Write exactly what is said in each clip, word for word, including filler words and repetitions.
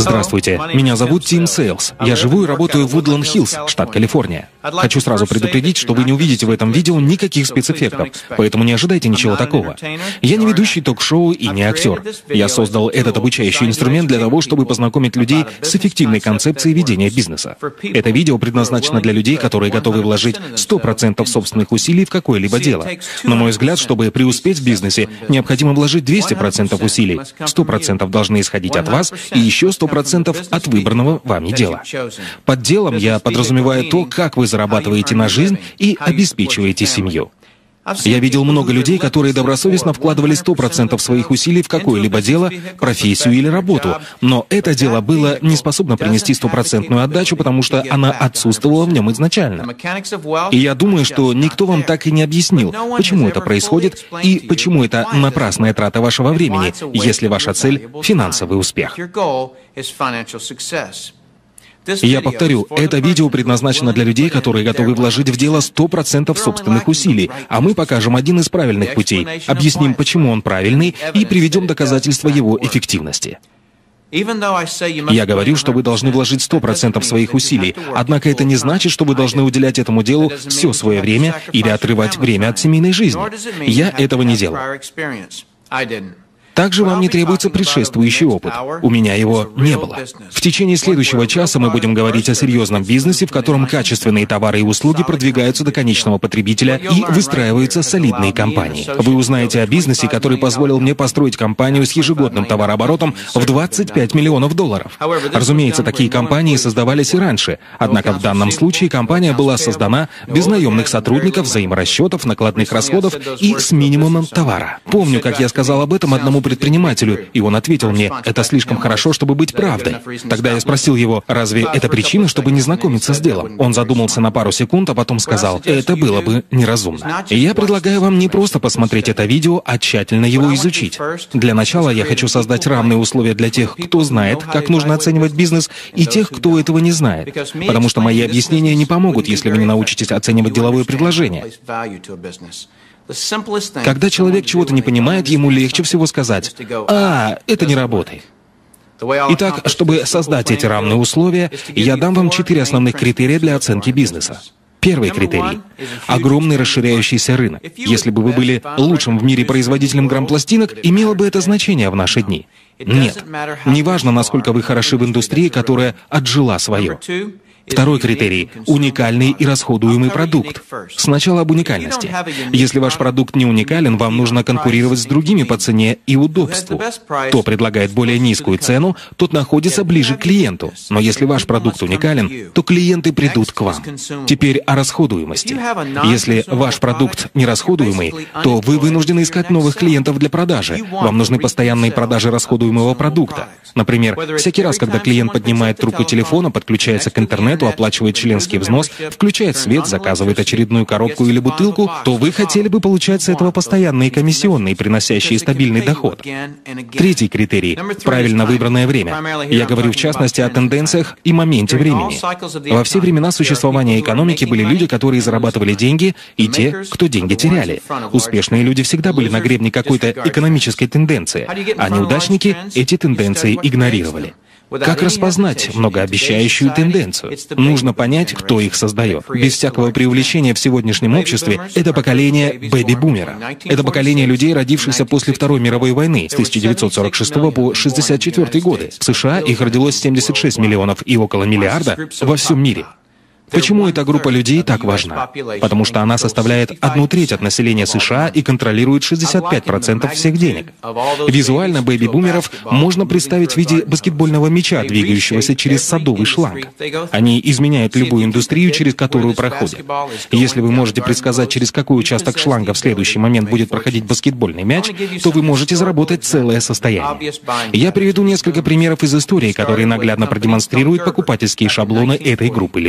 Здравствуйте, меня зовут Тим Сейлс. Я живу и работаю в Вудланд-Хиллз, штат Калифорния. Хочу сразу предупредить, что вы не увидите в этом видео никаких спецэффектов, поэтому не ожидайте ничего такого. Я не ведущий ток-шоу и не актер. Я создал этот обучающий инструмент для того, чтобы познакомить людей с эффективной концепцией ведения бизнеса. Это видео предназначено для людей, которые готовы вложить сто процентов собственных усилий в какое-либо дело. На мой взгляд, чтобы преуспеть в бизнесе, необходимо вложить двести процентов усилий. сто процентов должны исходить от вас, и еще сто процентов от выбранного вами дела. Под делом я подразумеваю то, как вы зарабатываете на жизнь и обеспечиваете семью. Я видел много людей, которые добросовестно вкладывали сто процентов своих усилий в какое-либо дело, профессию или работу, но это дело было не способно принести стопроцентную отдачу, потому что она отсутствовала в нем изначально. И я думаю, что никто вам так и не объяснил, почему это происходит и почему это напрасная трата вашего времени, если ваша цель — финансовый успех. Я повторю, это видео предназначено для людей, которые готовы вложить в дело сто процентов собственных усилий, а мы покажем один из правильных путей, объясним, почему он правильный, и приведем доказательства его эффективности. Я говорю, что вы должны вложить сто процентов своих усилий, однако это не значит, что вы должны уделять этому делу все свое время или отрывать время от семейной жизни. Я этого не делал. Также вам не требуется предшествующий опыт. У меня его не было. В течение следующего часа мы будем говорить о серьезном бизнесе, в котором качественные товары и услуги продвигаются до конечного потребителя и выстраиваются солидные компании. Вы узнаете о бизнесе, который позволил мне построить компанию с ежегодным товарооборотом в двадцать пять миллионов долларов. Разумеется, такие компании создавались и раньше, однако в данном случае компания была создана без наемных сотрудников, взаиморасчетов, накладных расходов и с минимумом товара. Помню, как я сказал об этом одному предпринимателю, и он ответил мне: «Это слишком хорошо, чтобы быть правдой». Тогда я спросил его: «Разве это причина, чтобы не знакомиться с делом?» Он задумался на пару секунд, а потом сказал: «Это было бы неразумно». И я предлагаю вам не просто посмотреть это видео, а тщательно его изучить. Для начала я хочу создать равные условия для тех, кто знает, как нужно оценивать бизнес, и тех, кто этого не знает. Потому что мои объяснения не помогут, если вы не научитесь оценивать деловое предложение. Когда человек чего-то не понимает, ему легче всего сказать: «А, это не работает». Итак, чтобы создать эти равные условия, я дам вам четыре основных критерия для оценки бизнеса. Первый критерий — огромный расширяющийся рынок. Если бы вы были лучшим в мире производителем грампластинок, имело бы это значение в наши дни? Нет. Неважно, насколько вы хороши в индустрии, которая отжила свое. Второй критерий — уникальный и расходуемый продукт. Сначала об уникальности. Если ваш продукт не уникален, вам нужно конкурировать с другими по цене и удобству. Кто предлагает более низкую цену, тот находится ближе к клиенту. Но если ваш продукт уникален, то клиенты придут к вам. Теперь о расходуемости. Если ваш продукт нерасходуемый, то вы вынуждены искать новых клиентов для продажи. Вам нужны постоянные продажи расходуемого продукта. Например, всякий раз, когда клиент поднимает трубку телефона, подключается к интернету, оплачивает членский взнос, включает свет, заказывает очередную коробку или бутылку, то вы хотели бы получать с этого постоянные комиссионные, приносящие стабильный доход. Третий критерий — правильно выбранное время. Я говорю в частности о тенденциях и моменте времени. Во все времена существования экономики были люди, которые зарабатывали деньги, и те, кто деньги теряли. Успешные люди всегда были на гребне какой-то экономической тенденции, а неудачники эти тенденции игнорировали. Как распознать многообещающую тенденцию? Нужно понять, кто их создает. Без всякого преувеличения в сегодняшнем обществе это поколение бэби-бумера. Это поколение людей, родившихся после Второй мировой войны с тысяча девятьсот сорок шестого по шестьдесят четвёртый годы. В США их родилось семьдесят шесть миллионов и около миллиарда во всем мире. Почему эта группа людей так важна? Потому что она составляет одну треть от населения США и контролирует шестьдесят пять процентов всех денег. Визуально бэби-бумеров можно представить в виде баскетбольного мяча, двигающегося через садовый шланг. Они изменяют любую индустрию, через которую проходят. Если вы можете предсказать, через какой участок шланга в следующий момент будет проходить баскетбольный мяч, то вы можете заработать целое состояние. Я приведу несколько примеров из истории, которые наглядно продемонстрируют покупательские шаблоны этой группы людей.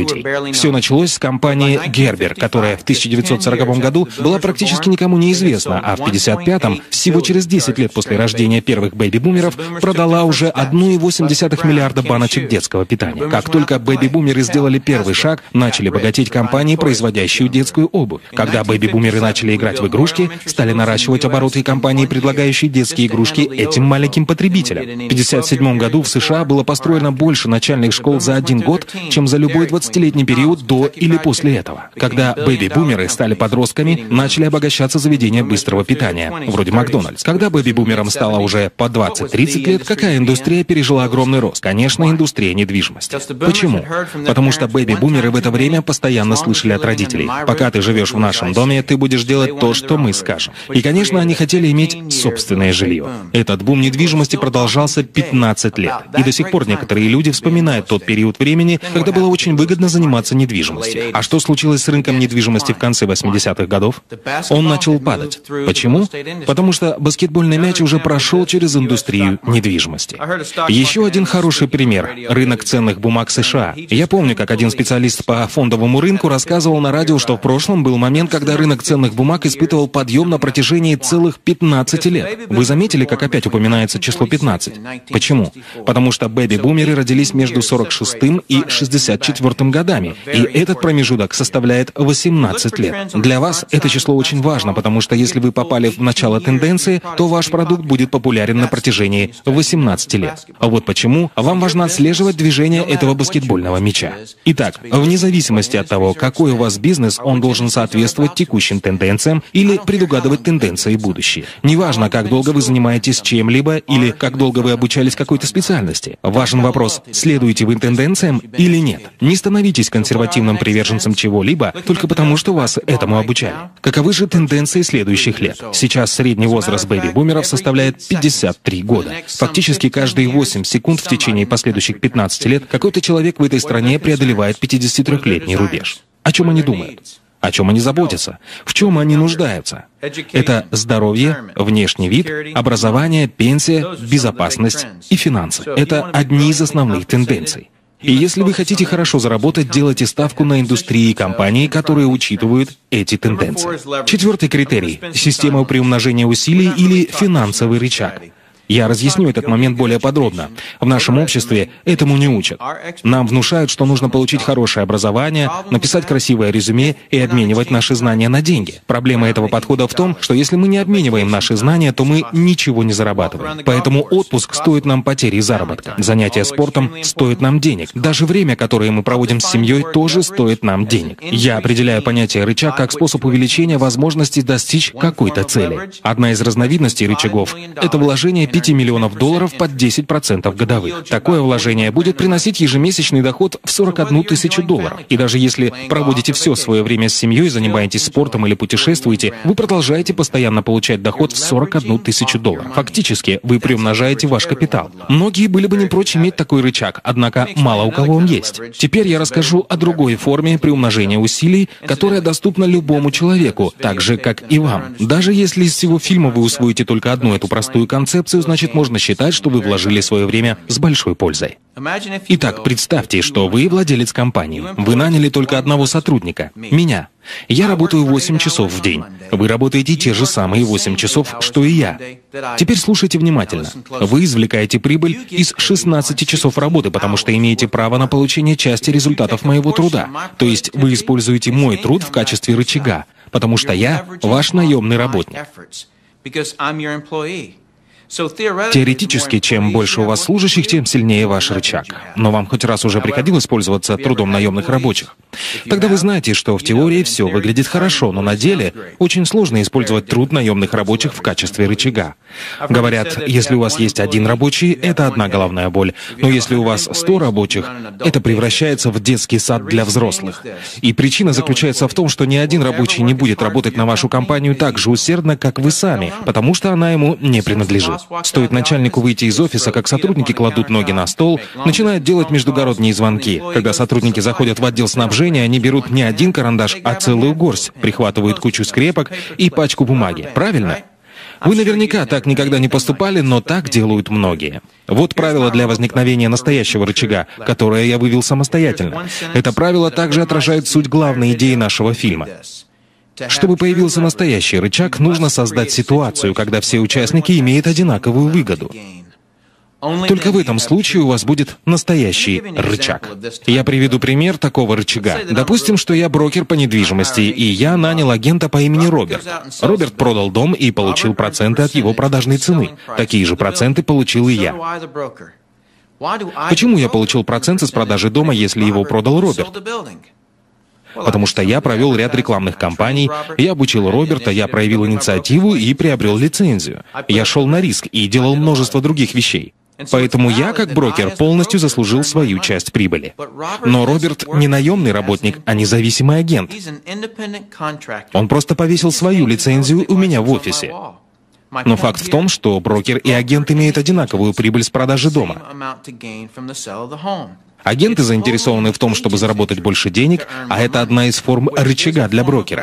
Все началось с компании Gerber, которая в тысяча девятьсот сороковом году была практически никому неизвестна, а в пятьдесят пятом, всего через десять лет после рождения первых бэби-бумеров, продала уже одна целая восемь десятых миллиарда баночек детского питания. Как только бэби-бумеры сделали первый шаг, начали богатеть компании, производящие детскую обувь. Когда бэби-бумеры начали играть в игрушки, стали наращивать обороты компании, предлагающие детские игрушки этим маленьким потребителям. В тысяча девятьсот пятьдесят седьмом году в США было построено больше начальных школ за один год, чем за любой двадцатилетний период до или после этого. Когда бэби-бумеры стали подростками, начали обогащаться заведения быстрого питания, вроде Макдональдс. Когда бэби-бумерам стало уже по двадцать-тридцать лет, какая индустрия пережила огромный рост? Конечно, индустрия недвижимости. Почему? Потому что бэби-бумеры в это время постоянно слышали от родителей: пока ты живешь в нашем доме, ты будешь делать то, что мы скажем. И, конечно, они хотели иметь собственное жилье. Этот бум недвижимости продолжался пятнадцать лет. И до сих пор некоторые люди вспоминают тот период времени, когда было очень выгодно заниматься недвижимостью. А что случилось с рынком недвижимости в конце восьмидесятых годов? Он начал падать. Почему? Потому что баскетбольный мяч уже прошел через индустрию недвижимости. Еще один хороший пример – рынок ценных бумаг США. Я помню, как один специалист по фондовому рынку рассказывал на радио, что в прошлом был момент, когда рынок ценных бумаг испытывал подъем на протяжении целых пятнадцати лет. Вы заметили, как опять упоминается число пятнадцать? Почему? Потому что бэби-бумеры родились между сорок шестым и шестьдесят четвёртым годами, и этот промежуток составляет восемнадцать лет. Для вас это число очень важно, потому что если вы попали в начало тенденции, то ваш продукт будет популярен на протяжении восемнадцати лет. А вот почему вам важно отслеживать движение этого баскетбольного мяча. Итак, вне зависимости от того, какой у вас бизнес, он должен соответствовать текущим тенденциям или предугадывать тенденции будущее. Неважно, как долго вы занимаетесь чем-либо или как долго вы обучались какой-то специальности. Важен вопрос, следуете вы тенденциям или нет. Не становитесь консервативным приверженцем чего-либо только потому, что вас этому обучали. Каковы же тенденции следующих лет? Сейчас средний возраст бэби-бумеров составляет пятьдесят три года. Фактически каждые восемь секунд в течение последующих пятнадцати лет какой-то человек в этой стране преодолевает пятидесятитрёхлетний рубеж. О чем они думают? О чем они заботятся? В чем они нуждаются? Это здоровье, внешний вид, образование, пенсия, безопасность и финансы. Это одни из основных тенденций. И если вы хотите хорошо заработать, делайте ставку на индустрии и компании, которые учитывают эти тенденции. Четвертый критерий – система приумножения усилий или финансовый рычаг. Я разъясню этот момент более подробно. В нашем обществе этому не учат. Нам внушают, что нужно получить хорошее образование, написать красивое резюме и обменивать наши знания на деньги. Проблема этого подхода в том, что если мы не обмениваем наши знания, то мы ничего не зарабатываем. Поэтому отпуск стоит нам потери заработка. Занятия спортом стоят нам денег. Даже время, которое мы проводим с семьей, тоже стоит нам денег. Я определяю понятие рычаг как способ увеличения возможности достичь какой-то цели. Одна из разновидностей рычагов – это вложение пяти миллионов долларов под десять процентов годовых. Такое вложение будет приносить ежемесячный доход в сорок одну тысячу долларов. И даже если проводите все свое время с семьей, занимаетесь спортом или путешествуете, вы продолжаете постоянно получать доход в сорок одну тысячу долларов. Фактически, вы приумножаете ваш капитал. Многие были бы не прочь иметь такой рычаг, однако мало у кого он есть. Теперь я расскажу о другой форме приумножения усилий, которая доступна любому человеку, так же, как и вам. Даже если из всего фильма вы усвоите только одну эту простую концепцию, значит, можно считать, что вы вложили свое время с большой пользой. Итак, представьте, что вы владелец компании. Вы наняли только одного сотрудника — меня. Я работаю восемь часов в день. Вы работаете те же самые восемь часов, что и я. Теперь слушайте внимательно. Вы извлекаете прибыль из шестнадцати часов работы, потому что имеете право на получение части результатов моего труда. То есть вы используете мой труд в качестве рычага, потому что я ваш наемный работник. Теоретически, чем больше у вас служащих, тем сильнее ваш рычаг. Но вам хоть раз уже приходилось пользоваться трудом наемных рабочих? Тогда вы знаете, что в теории все выглядит хорошо, но на деле очень сложно использовать труд наемных рабочих в качестве рычага. Говорят, если у вас есть один рабочий, это одна головная боль, но если у вас сто рабочих, это превращается в детский сад для взрослых. И причина заключается в том, что ни один рабочий не будет работать на вашу компанию так же усердно, как вы сами, потому что она ему не принадлежит. Стоит начальнику выйти из офиса, как сотрудники кладут ноги на стол, начинают делать междугородние звонки. Когда сотрудники заходят в отдел снабжения, они берут не один карандаш, а целую горсть, прихватывают кучу скрепок и пачку бумаги. Правильно? Вы наверняка так никогда не поступали, но так делают многие. Вот правило для возникновения настоящего рычага, которое я вывел самостоятельно. Это правило также отражает суть главной идеи нашего фильма. Чтобы появился настоящий рычаг, нужно создать ситуацию, когда все участники имеют одинаковую выгоду. Только в этом случае у вас будет настоящий рычаг. Я приведу пример такого рычага. Допустим, что я брокер по недвижимости, и я нанял агента по имени Роберт. Роберт продал дом и получил проценты от его продажной цены. Такие же проценты получил и я. Почему я получил проценты с продажи дома, если его продал Роберт? Потому что я провел ряд рекламных кампаний, я обучил Роберта, я проявил инициативу и приобрел лицензию. Я шел на риск и делал множество других вещей. Поэтому я, как брокер, полностью заслужил свою часть прибыли. Но Роберт не наемный работник, а независимый агент. Он просто повесил свою лицензию у меня в офисе. Но факт в том, что брокер и агент имеют одинаковую прибыль с продажи дома. Агенты заинтересованы в том, чтобы заработать больше денег, а это одна из форм рычага для брокера.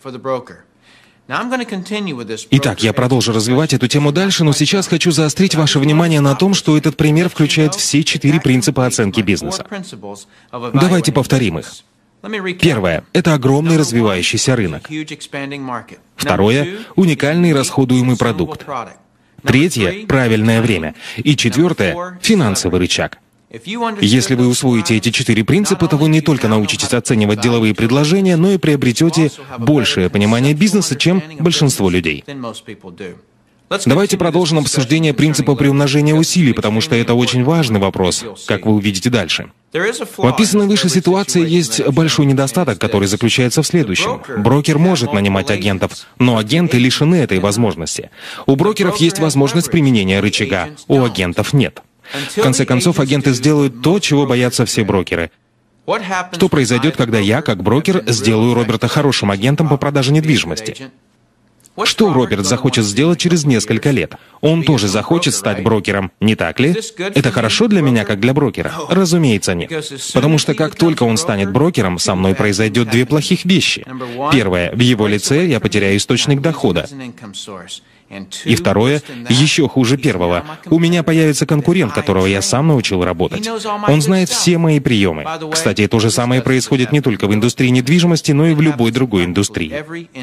Итак, я продолжу развивать эту тему дальше, но сейчас хочу заострить ваше внимание на том, что этот пример включает все четыре принципа оценки бизнеса. Давайте повторим их. Первое – это огромный развивающийся рынок. Второе – уникальный расходуемый продукт. Третье – правильное время. И четвертое – финансовый рычаг. Если вы усвоите эти четыре принципа, то вы не только научитесь оценивать деловые предложения, но и приобретете большее понимание бизнеса, чем большинство людей. Давайте продолжим обсуждение принципа приумножения усилий, потому что это очень важный вопрос, как вы увидите дальше. В описанной выше ситуации есть большой недостаток, который заключается в следующем. Брокер может нанимать агентов, но агенты лишены этой возможности. У брокеров есть возможность применения рычага, у агентов нет. В конце концов, агенты сделают то, чего боятся все брокеры. Что произойдет, когда я, как брокер, сделаю Роберта хорошим агентом по продаже недвижимости? Что Роберт захочет сделать через несколько лет? Он тоже захочет стать брокером, не так ли? Это хорошо для меня, как для брокера? Разумеется, нет. Потому что как только он станет брокером, со мной произойдет две плохих вещи. Первое, в его лице я потеряю источник дохода. И второе, еще хуже первого. У меня появится конкурент, которого я сам научил работать. Он знает все мои приемы. Кстати, то же самое происходит не только в индустрии недвижимости, но и в любой другой индустрии.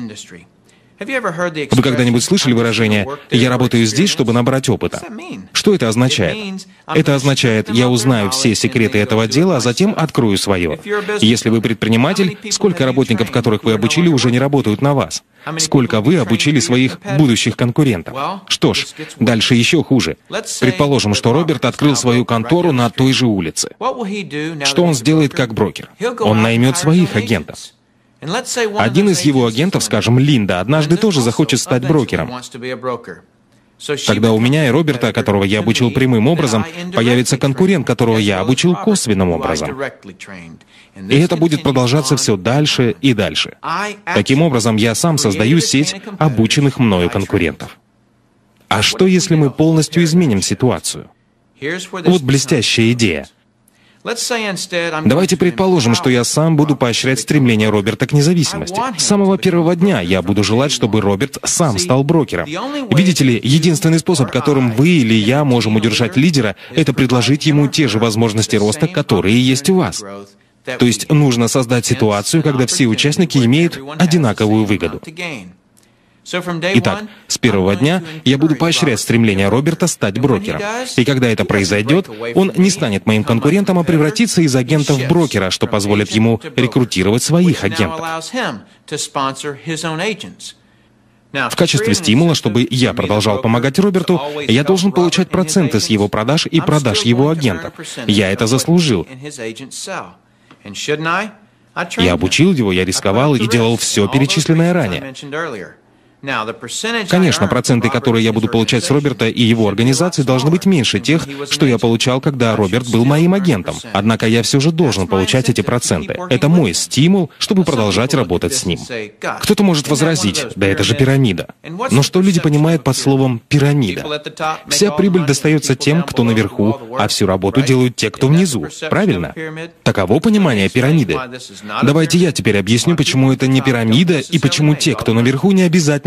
Вы когда-нибудь слышали выражение «я работаю здесь, чтобы набрать опыта»? Что это означает? Это означает, я узнаю все секреты этого дела, а затем открою свое. Если вы предприниматель, сколько работников, которых вы обучили, уже не работают на вас? Сколько вы обучили своих будущих конкурентов? Что ж, дальше еще хуже. Предположим, что Роберт открыл свою контору на той же улице. Что он сделает как брокер? Он наймет своих агентов. Один из его агентов, скажем, Линда, однажды тоже захочет стать брокером. Тогда у меня и Роберта, которого я обучил прямым образом, появится конкурент, которого я обучил косвенным образом. И это будет продолжаться все дальше и дальше. Таким образом, я сам создаю сеть обученных мною конкурентов. А что, если мы полностью изменим ситуацию? Вот блестящая идея. Давайте предположим, что я сам буду поощрять стремление Роберта к независимости. С самого первого дня я буду желать, чтобы Роберт сам стал брокером. Видите ли, единственный способ, которым вы или я можем удержать лидера, это предложить ему те же возможности роста, которые есть у вас. То есть нужно создать ситуацию, когда все участники имеют одинаковую выгоду. Итак, с первого дня я буду поощрять стремление Роберта стать брокером. И когда это произойдет, он не станет моим конкурентом, а превратится из агента в брокера, что позволит ему рекрутировать своих агентов. В качестве стимула, чтобы я продолжал помогать Роберту, я должен получать проценты с его продаж и продаж его агентов. Я это заслужил. Я обучил его, я рисковал и делал все перечисленное ранее. Конечно, проценты, которые я буду получать с Роберта и его организации, должны быть меньше тех, что я получал, когда Роберт был моим агентом. Однако я все же должен получать эти проценты. Это мой стимул, чтобы продолжать работать с ним. Кто-то может возразить, да это же пирамида. Но что люди понимают под словом «пирамида»? Вся прибыль достается тем, кто наверху, а всю работу делают те, кто внизу. Правильно? Таково понимание пирамиды. Давайте я теперь объясню, почему это не пирамида и почему те, кто наверху, не обязательно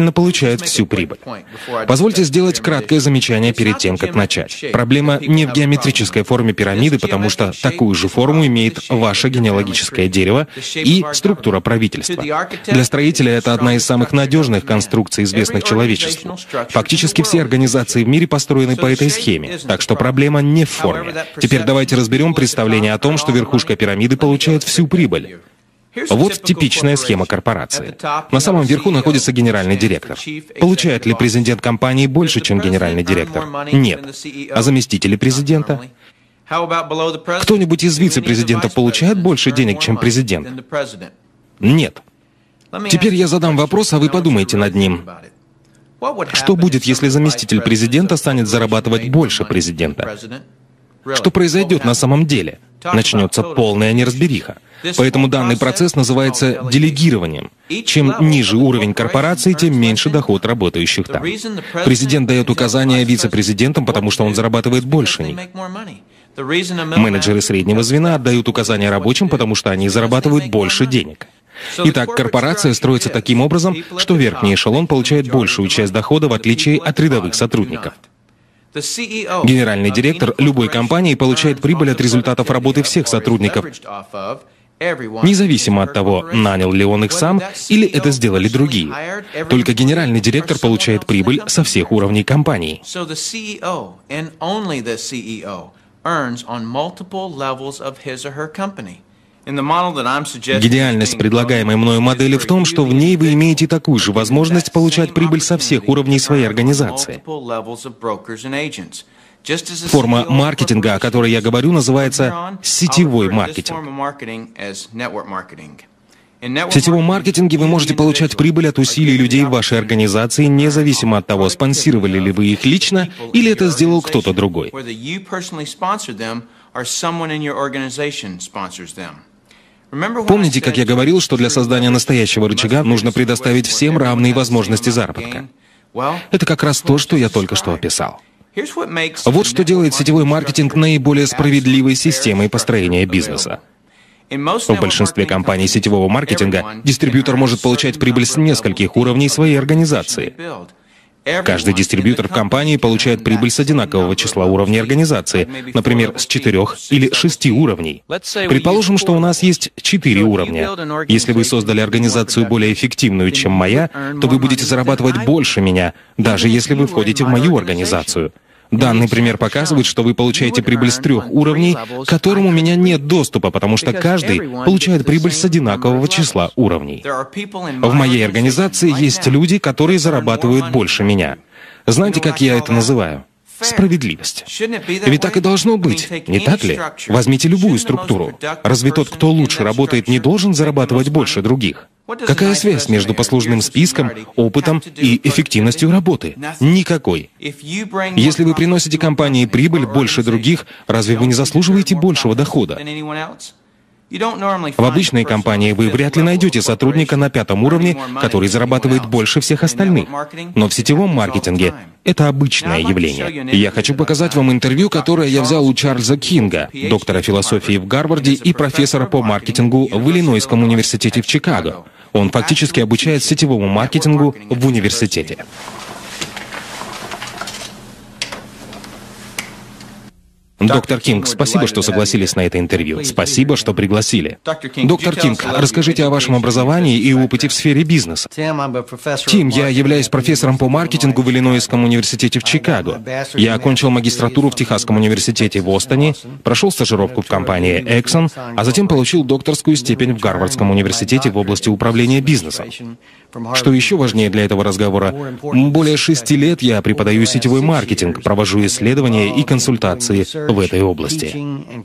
самостоятельно получают всю прибыль. Позвольте сделать краткое замечание перед тем, как начать. Проблема не в геометрической форме пирамиды, потому что такую же форму имеет ваше генеалогическое дерево и структура правительства. Для строителя это одна из самых надежных конструкций, известных человечеству. Фактически все организации в мире построены по этой схеме, так что проблема не в форме. Теперь давайте разберем представление о том, что верхушка пирамиды получает всю прибыль. Вот типичная схема корпорации. На самом верху находится генеральный директор. Получает ли президент компании больше, чем генеральный директор? Нет. А заместители президента? Кто-нибудь из вице-президентов получает больше денег, чем президент? Нет. Теперь я задам вопрос, а вы подумайте над ним. Что будет, если заместитель президента станет зарабатывать больше президента? Что произойдет на самом деле? Начнется полная неразбериха. Поэтому данный процесс называется делегированием. Чем ниже уровень корпорации, тем меньше доход работающих там. Президент дает указания вице-президентам, потому что он зарабатывает больше них. Менеджеры среднего звена отдают указания рабочим, потому что они зарабатывают больше денег. Итак, корпорация строится таким образом, что верхний эшелон получает большую часть дохода, в отличие от рядовых сотрудников. Генеральный директор любой компании получает прибыль от результатов работы всех сотрудников, независимо от того, нанял ли он их сам или это сделали другие. Только генеральный директор получает прибыль со всех уровней компании. Гениальность предлагаемой мною модели в том, что в ней вы имеете такую же возможность получать прибыль со всех уровней своей организации. Форма маркетинга, о которой я говорю, называется сетевой маркетинг. В сетевом маркетинге вы можете получать прибыль от усилий людей в вашей организации, независимо от того, спонсировали ли вы их лично или это сделал кто-то другой. Помните, как я говорил, что для создания настоящего рычага нужно предоставить всем равные возможности заработка? Это как раз то, что я только что описал. Вот что делает сетевой маркетинг наиболее справедливой системой построения бизнеса. В большинстве компаний сетевого маркетинга дистрибьютор может получать прибыль с нескольких уровней своей организации. Каждый дистрибьютор в компании получает прибыль с одинакового числа уровней организации, например, с четырех или шести уровней. Предположим, что у нас есть четыре уровня. Если вы создали организацию более эффективную, чем моя, то вы будете зарабатывать больше меня, даже если вы входите в мою организацию. Данный пример показывает, что вы получаете прибыль с трех уровней, к которым у меня нет доступа, потому что каждый получает прибыль с одинакового числа уровней. В моей организации есть люди, которые зарабатывают больше меня. Знаете, как я это называю? Справедливость. Ведь так и должно быть, не так ли? Возьмите любую структуру. Разве тот, кто лучше работает, не должен зарабатывать больше других? Какая связь между послужным списком, опытом и эффективностью работы? Никакой. Если вы приносите компании прибыль больше других, разве вы не заслуживаете большего дохода? В обычной компании вы вряд ли найдете сотрудника на пятом уровне, который зарабатывает больше всех остальных. Но в сетевом маркетинге это обычное явление. Я хочу показать вам интервью, которое я взял у Чарльза Кинга, доктора философии в Гарварде и профессора по маркетингу в Иллинойском университете в Чикаго. Он фактически обучает сетевому маркетингу в университете. Доктор Кинг, спасибо, что согласились на это интервью. Спасибо, что пригласили. Доктор Кинг, расскажите о вашем образовании и опыте в сфере бизнеса. Тим, я являюсь профессором по маркетингу в Иллинойском университете в Чикаго. Я окончил магистратуру в Техасском университете в Остоне, прошел стажировку в компании Exxon, а затем получил докторскую степень в Гарвардском университете в области управления бизнесом. Что еще важнее для этого разговора, более шести лет я преподаю сетевой маркетинг, провожу исследования и консультации в этой области.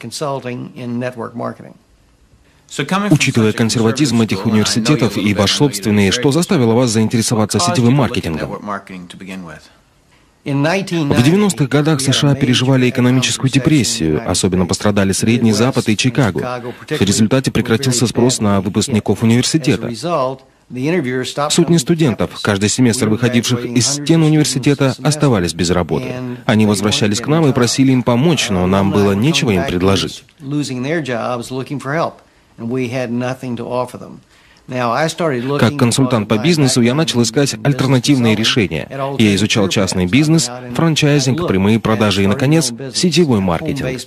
Учитывая консерватизм этих университетов и ваш собственный, что заставило вас заинтересоваться сетевым маркетингом? В девяностых годах США переживали экономическую депрессию, особенно пострадали Средний Запад и Чикаго. В результате прекратился спрос на выпускников университета. Сотни студентов, каждый семестр выходивших из стен университета, оставались без работы. Они возвращались к нам и просили им помочь, но нам было нечего им предложить. Как консультант по бизнесу я начал искать альтернативные решения. Я изучал частный бизнес, франчайзинг, прямые продажи и, наконец, сетевой маркетинг.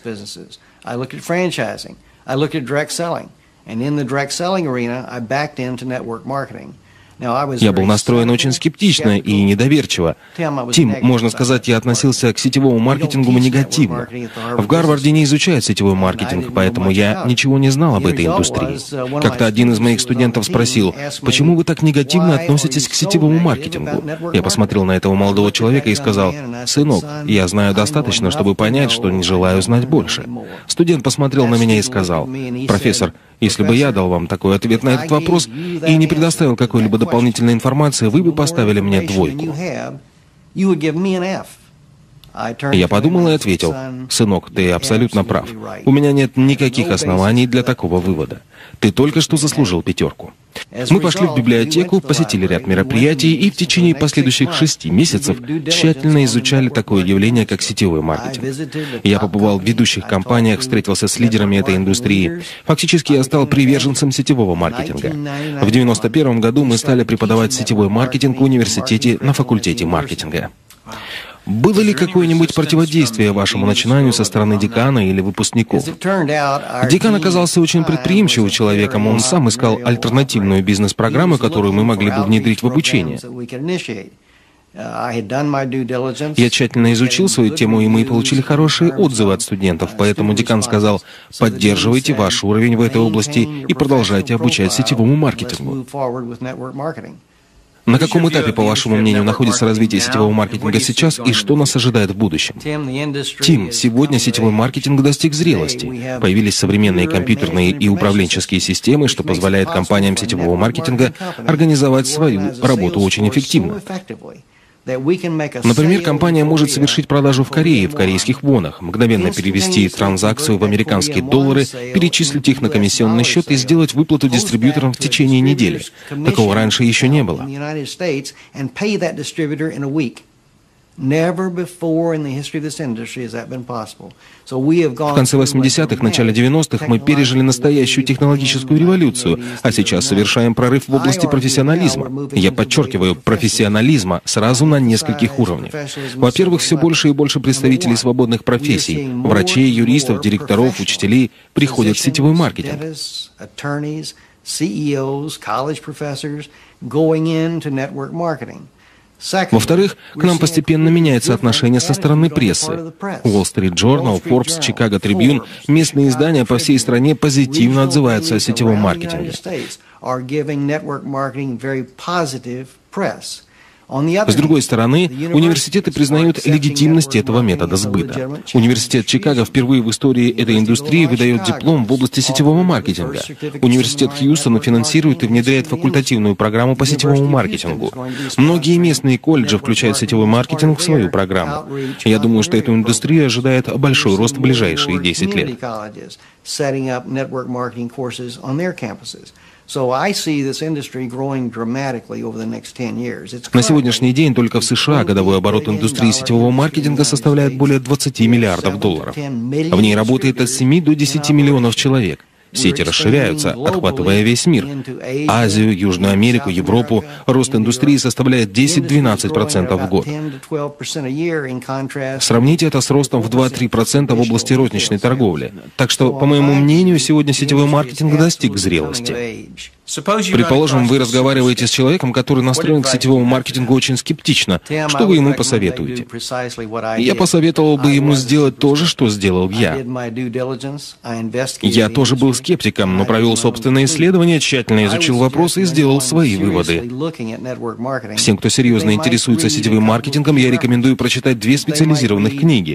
Я был настроен очень скептично и недоверчиво. Тим, можно сказать, я относился к сетевому маркетингу негативно. В Гарварде не изучают сетевой маркетинг, поэтому я ничего не знал об этой индустрии. Как-то один из моих студентов спросил, почему вы так негативно относитесь к сетевому маркетингу? Я посмотрел на этого молодого человека и сказал, сынок, я знаю достаточно, чтобы понять, что не желаю знать больше. Студент посмотрел на меня и сказал, профессор, если бы я дал вам такой ответ на этот вопрос и не предоставил какой-либо дополнительной информации, вы бы поставили мне двойку. Я подумал и ответил, сынок, ты абсолютно прав. У меня нет никаких оснований для такого вывода. Ты только что заслужил пятерку. Мы пошли в библиотеку, посетили ряд мероприятий и в течение последующих шести месяцев тщательно изучали такое явление, как сетевой маркетинг. Я побывал в ведущих компаниях, встретился с лидерами этой индустрии. Фактически я стал приверженцем сетевого маркетинга. В девяносто первом году мы стали преподавать сетевой маркетинг в университете на факультете маркетинга. Было ли какое-нибудь противодействие вашему начинанию со стороны декана или выпускников? Декан оказался очень предприимчивым человеком, он сам искал альтернативную бизнес-программу, которую мы могли бы внедрить в обучение. Я тщательно изучил свою тему, и мы получили хорошие отзывы от студентов, поэтому декан сказал, поддерживайте ваш уровень в этой области и продолжайте обучать сетевому маркетингу. На каком этапе, по вашему мнению, находится развитие сетевого маркетинга сейчас и что нас ожидает в будущем? Тим, сегодня сетевой маркетинг достиг зрелости. Появились современные компьютерные и управленческие системы, что позволяет компаниям сетевого маркетинга организовать свою работу очень эффективно. Например, компания может совершить продажу в Корее в корейских вонах, мгновенно перевести транзакцию в американские доллары, перечислить их на комиссионный счет и сделать выплату дистрибьюторам в течение недели. Такого раньше еще не было. В конце восьмидесятых, начале девяностых мы пережили настоящую технологическую революцию, а сейчас совершаем прорыв в области профессионализма. Я подчеркиваю, профессионализма сразу на нескольких уровнях. Во-первых, все больше и больше представителей свободных профессий, врачей, юристов, директоров, учителей приходят в сетевой маркетинг. Во-вторых, к нам постепенно меняется отношение со стороны прессы. Wall Street Journal, Forbes, Chicago Tribune, местные издания по всей стране позитивно отзываются о сетевом маркетинге. С другой стороны, университеты признают легитимность этого метода сбыта. Университет Чикаго впервые в истории этой индустрии выдает диплом в области сетевого маркетинга. Университет Хьюстона финансирует и внедряет факультативную программу по сетевому маркетингу. Многие местные колледжи включают сетевой маркетинг в свою программу. Я думаю, что эту индустрию ожидает большой рост в ближайшие десять лет. На сегодняшний день только в США годовой оборот индустрии сетевого маркетинга составляет более двадцати миллиардов долларов. В ней работает от семи до десяти миллионов человек. Сети расширяются, охватывая весь мир. Азию, Южную Америку, Европу. Рост индустрии составляет десять-двенадцать процентов в год. Сравните это с ростом в два-три процента в области розничной торговли. Так что, по моему мнению, сегодня сетевой маркетинг достиг зрелости. Предположим, вы разговариваете с человеком, который настроен к сетевому маркетингу очень скептично. Что вы ему посоветуете? Я посоветовал бы ему сделать то же, что сделал я. Я тоже был скептиком, но провел собственное исследование, тщательно изучил вопросы и сделал свои выводы. Всем, кто серьезно интересуется сетевым маркетингом, я рекомендую прочитать две специализированных книги.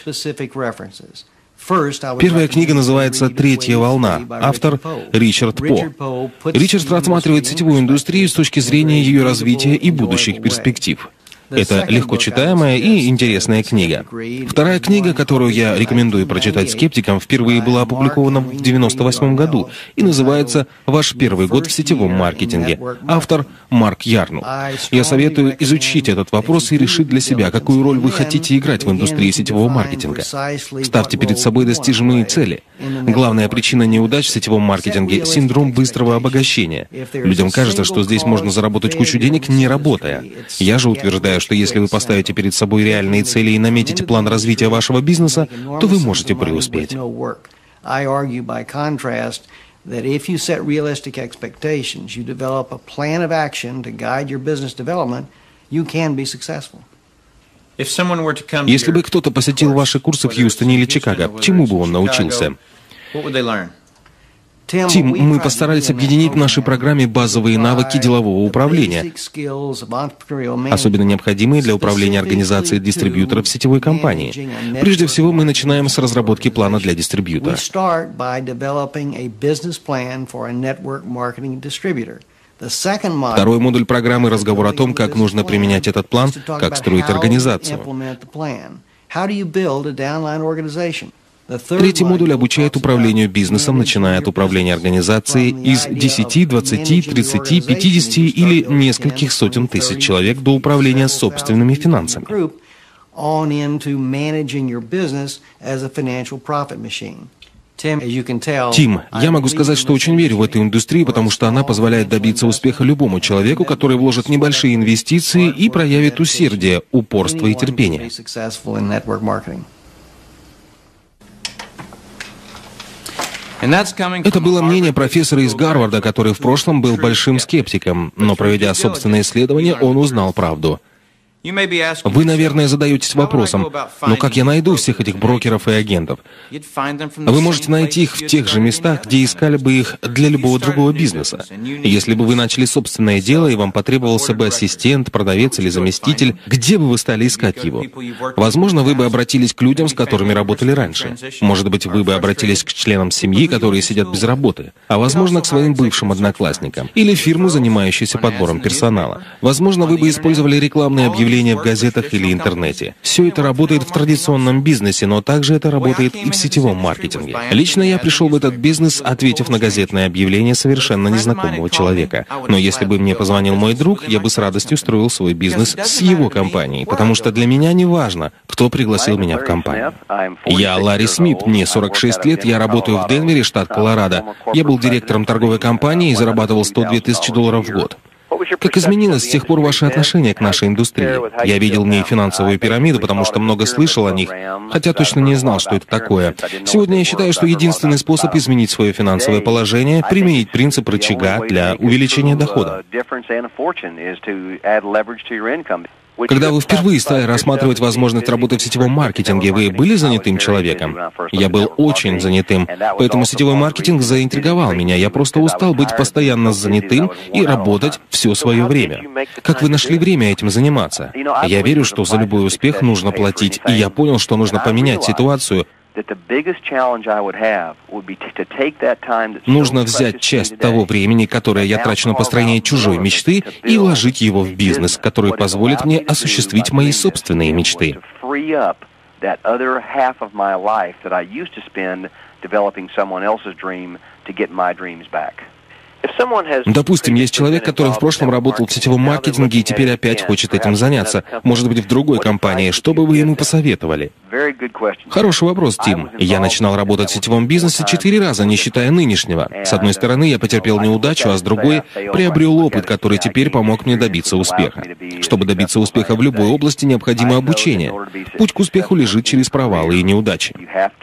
Первая книга называется «Третья волна». Автор Ричард По. Ричард рассматривает сетевую индустрию с точки зрения ее развития и будущих перспектив. Это легко читаемая и интересная книга. Вторая книга, которую я рекомендую прочитать скептикам, впервые была опубликована в девяносто восьмом году и называется «Ваш первый год в сетевом маркетинге». Автор Марк Ярнул. Я советую изучить этот вопрос и решить для себя, какую роль вы хотите играть в индустрии сетевого маркетинга. Ставьте перед собой достижимые цели. Главная причина неудач в сетевом маркетинге – синдром быстрого обогащения. Людям кажется, что здесь можно заработать кучу денег, не работая. Я же утверждаю, что если вы поставите перед собой реальные цели и наметите план развития вашего бизнеса, то вы можете преуспеть. That if you set realistic expectations, you develop a plan of action to guide your business development, you can be successful. Если бы кто-то посетил ваши курсы в Хьюстоне или Чикаго, чему бы он научился? Тим, мы постарались объединить в нашей программе базовые навыки делового управления, особенно необходимые для управления организацией дистрибьюторов сетевой компании. Прежде всего, мы начинаем с разработки плана для дистрибьютора. Второй модуль программы — разговор о том, как нужно применять этот план, как строить организацию. Третий модуль обучает управлению бизнесом, начиная от управления организацией из десяти, двадцати, тридцати, пятидесяти или нескольких сотен тысяч человек до управления собственными финансами. Тим, я могу сказать, что очень верю в эту индустрию, потому что она позволяет добиться успеха любому человеку, который вложит небольшие инвестиции и проявит усердие, упорство и терпение. Это было мнение профессора из Гарварда, который в прошлом был большим скептиком, но, проведя собственное исследование, он узнал правду. Вы, наверное, задаетесь вопросом, но как я найду всех этих брокеров и агентов? Вы можете найти их в тех же местах, где искали бы их для любого другого бизнеса. Если бы вы начали собственное дело, и вам потребовался бы ассистент, продавец или заместитель, где бы вы стали искать его? Возможно, вы бы обратились к людям, с которыми работали раньше. Может быть, вы бы обратились к членам семьи, которые сидят без работы. А возможно, к своим бывшим одноклассникам. Или фирму, занимающуюся подбором персонала. Возможно, вы бы использовали рекламные объявления в газетах или интернете. Все это работает в традиционном бизнесе, но также это работает и в сетевом маркетинге. Лично я пришел в этот бизнес, ответив на газетное объявление совершенно незнакомого человека. Но если бы мне позвонил мой друг, я бы с радостью строил свой бизнес с его компанией, потому что для меня не важно, кто пригласил меня в компанию. Я Ларри Смит, мне сорок шесть лет, я работаю в Денвере, штат Колорадо. Я был директором торговой компании и зарабатывал сто две тысячи долларов в год. Как изменилось с тех пор ваше отношение к нашей индустрии? Я видел в ней финансовую пирамиду, потому что много слышал о них, хотя точно не знал, что это такое. Сегодня я считаю, что единственный способ изменить свое финансовое положение — применить принцип рычага для увеличения дохода. Когда вы впервые стали рассматривать возможность работы в сетевом маркетинге, вы были занятым человеком? Я был очень занятым, поэтому сетевой маркетинг заинтриговал меня. Я просто устал быть постоянно занятым и работать все свое время. Как вы нашли время этим заниматься? Я верю, что за любой успех нужно платить, и я понял, что нужно поменять ситуацию. Нужно взять часть того времени, которое я трачу на построение чужой мечты, и вложить его в бизнес, который позволит мне осуществить мои собственные мечты. Допустим, есть человек, который в прошлом работал в сетевом маркетинге и теперь опять хочет этим заняться, может быть, в другой компании. Что бы вы ему посоветовали? Хороший вопрос, Тим. Я начинал работать в сетевом бизнесе четыре раза, не считая нынешнего. С одной стороны, я потерпел неудачу, а с другой — приобрел опыт, который теперь помог мне добиться успеха. Чтобы добиться успеха в любой области, необходимо обучение. Путь к успеху лежит через провалы и неудачи.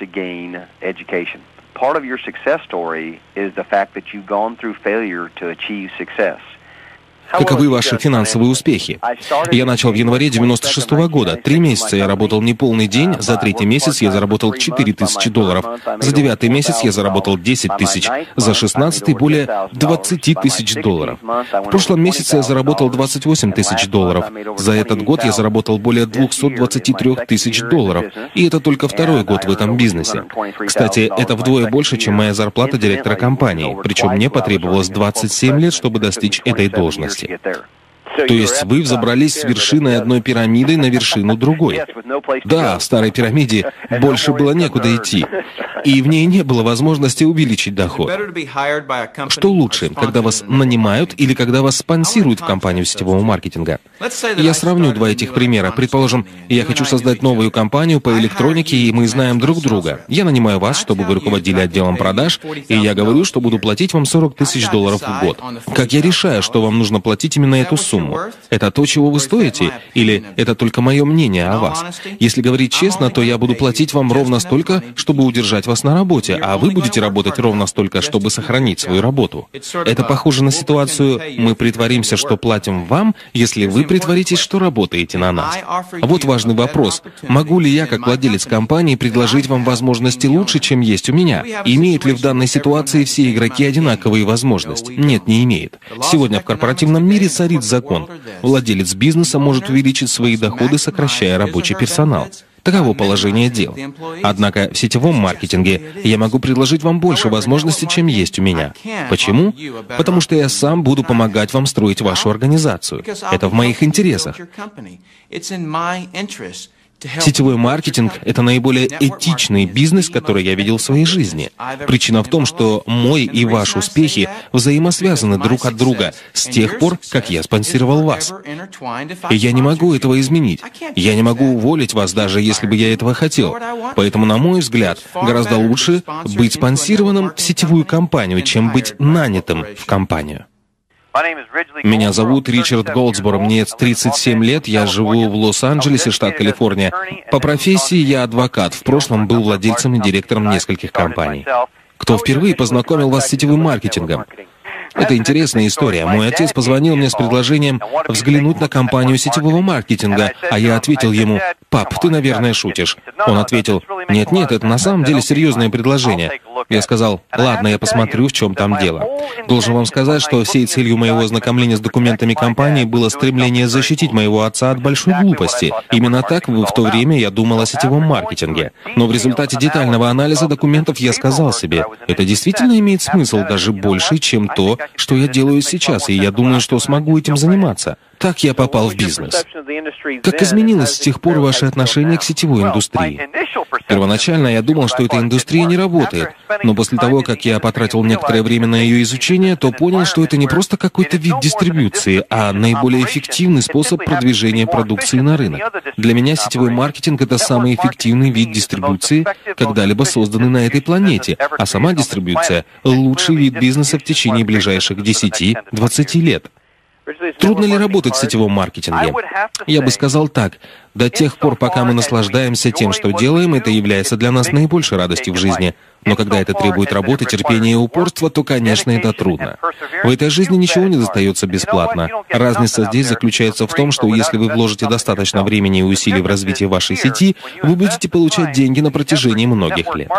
Part of your success story is the fact that you've gone through failure to achieve success. Каковы ваши финансовые успехи? Я начал в январе девяносто шестого года. Три месяца я работал не полный день, за третий месяц я заработал четыре тысячи долларов, за девятый месяц я заработал десять тысяч, за шестнадцатый более двадцати тысяч долларов. В прошлом месяце я заработал двадцать восемь тысяч долларов. За этот год я заработал более двухсот двадцати трёх тысяч долларов. И это только второй год в этом бизнесе. Кстати, это вдвое больше, чем моя зарплата директора компании. Причем мне потребовалось двадцать семь лет, чтобы достичь этой должности. То есть вы взобрались с вершины одной пирамиды на вершину другой. Да, в старой пирамиде больше было некуда идти, и в ней не было возможности увеличить доход. Что лучше, когда вас нанимают или когда вас спонсируют в компанию сетевого маркетинга? Я сравню два этих примера. Предположим, я хочу создать новую компанию по электронике, и мы знаем друг друга. Я нанимаю вас, чтобы вы руководили отделом продаж, и я говорю, что буду платить вам сорок тысяч долларов в год. Как я решаю, что вам нужно платить именно эту сумму? Это то, чего вы стоите, или это только мое мнение о вас? Если говорить честно, то я буду платить вам ровно столько, чтобы удержать вас на работе, а вы будете работать ровно столько, чтобы сохранить свою работу. Это похоже на ситуацию «мы притворимся, что платим вам, если вы притворитесь, что работаете на нас». Вот важный вопрос. Могу ли я, как владелец компании, предложить вам возможности лучше, чем есть у меня? Имеют ли в данной ситуации все игроки одинаковые возможности? Нет, не имеет. Сегодня в корпоративном мире царит закон. Владелец бизнеса может увеличить свои доходы, сокращая рабочий персонал. Таково положение дел. Однако в сетевом маркетинге я могу предложить вам больше возможностей, чем есть у меня. Почему? Потому что я сам буду помогать вам строить вашу организацию. Это в моих интересах. Сетевой маркетинг – это наиболее этичный бизнес, который я видел в своей жизни. Причина в том, что мой и ваш успехи взаимосвязаны друг от друга с тех пор, как я спонсировал вас. И я не могу этого изменить. Я не могу уволить вас, даже если бы я этого хотел. Поэтому, на мой взгляд, гораздо лучше быть спонсированным в сетевую компанию, чем быть нанятым в компанию. Меня зовут Ричард Голдсборо, мне тридцать семь лет, я живу в Лос-Анджелесе, штат Калифорния. По профессии я адвокат, в прошлом был владельцем и директором нескольких компаний. Кто впервые познакомил вас с сетевым маркетингом? Это интересная история. Мой отец позвонил мне с предложением взглянуть на компанию сетевого маркетинга, а я ответил ему: «Пап, ты, наверное, шутишь». Он ответил: «Нет-нет, это на самом деле серьезное предложение». Я сказал: «Ладно, я посмотрю, в чем там дело». Должен вам сказать, что всей целью моего ознакомления с документами компании было стремление защитить моего отца от большой глупости. Именно так в то время я думал о сетевом маркетинге. Но в результате детального анализа документов я сказал себе: это действительно имеет смысл даже больше, чем то, что я делаю сейчас, и я думаю, что смогу этим заниматься. Так я попал в бизнес. Как изменилось с тех пор ваше отношение к сетевой индустрии? Первоначально я думал, что эта индустрия не работает, но после того, как я потратил некоторое время на ее изучение, то понял, что это не просто какой-то вид дистрибуции, а наиболее эффективный способ продвижения продукции на рынок. Для меня сетевой маркетинг — это самый эффективный вид дистрибуции, когда-либо созданный на этой планете, а сама дистрибуция — лучший вид бизнеса в течение ближайших десяти-двадцати лет. Трудно ли работать в сетевом маркетинге? Я бы сказал так: до тех пор, пока мы наслаждаемся тем, что делаем, это является для нас наибольшей радостью в жизни. Но когда это требует работы, терпения и упорства, то, конечно, это трудно. В этой жизни ничего не достается бесплатно. Разница здесь заключается в том, что если вы вложите достаточно времени и усилий в развитие вашей сети, вы будете получать деньги на протяжении многих лет.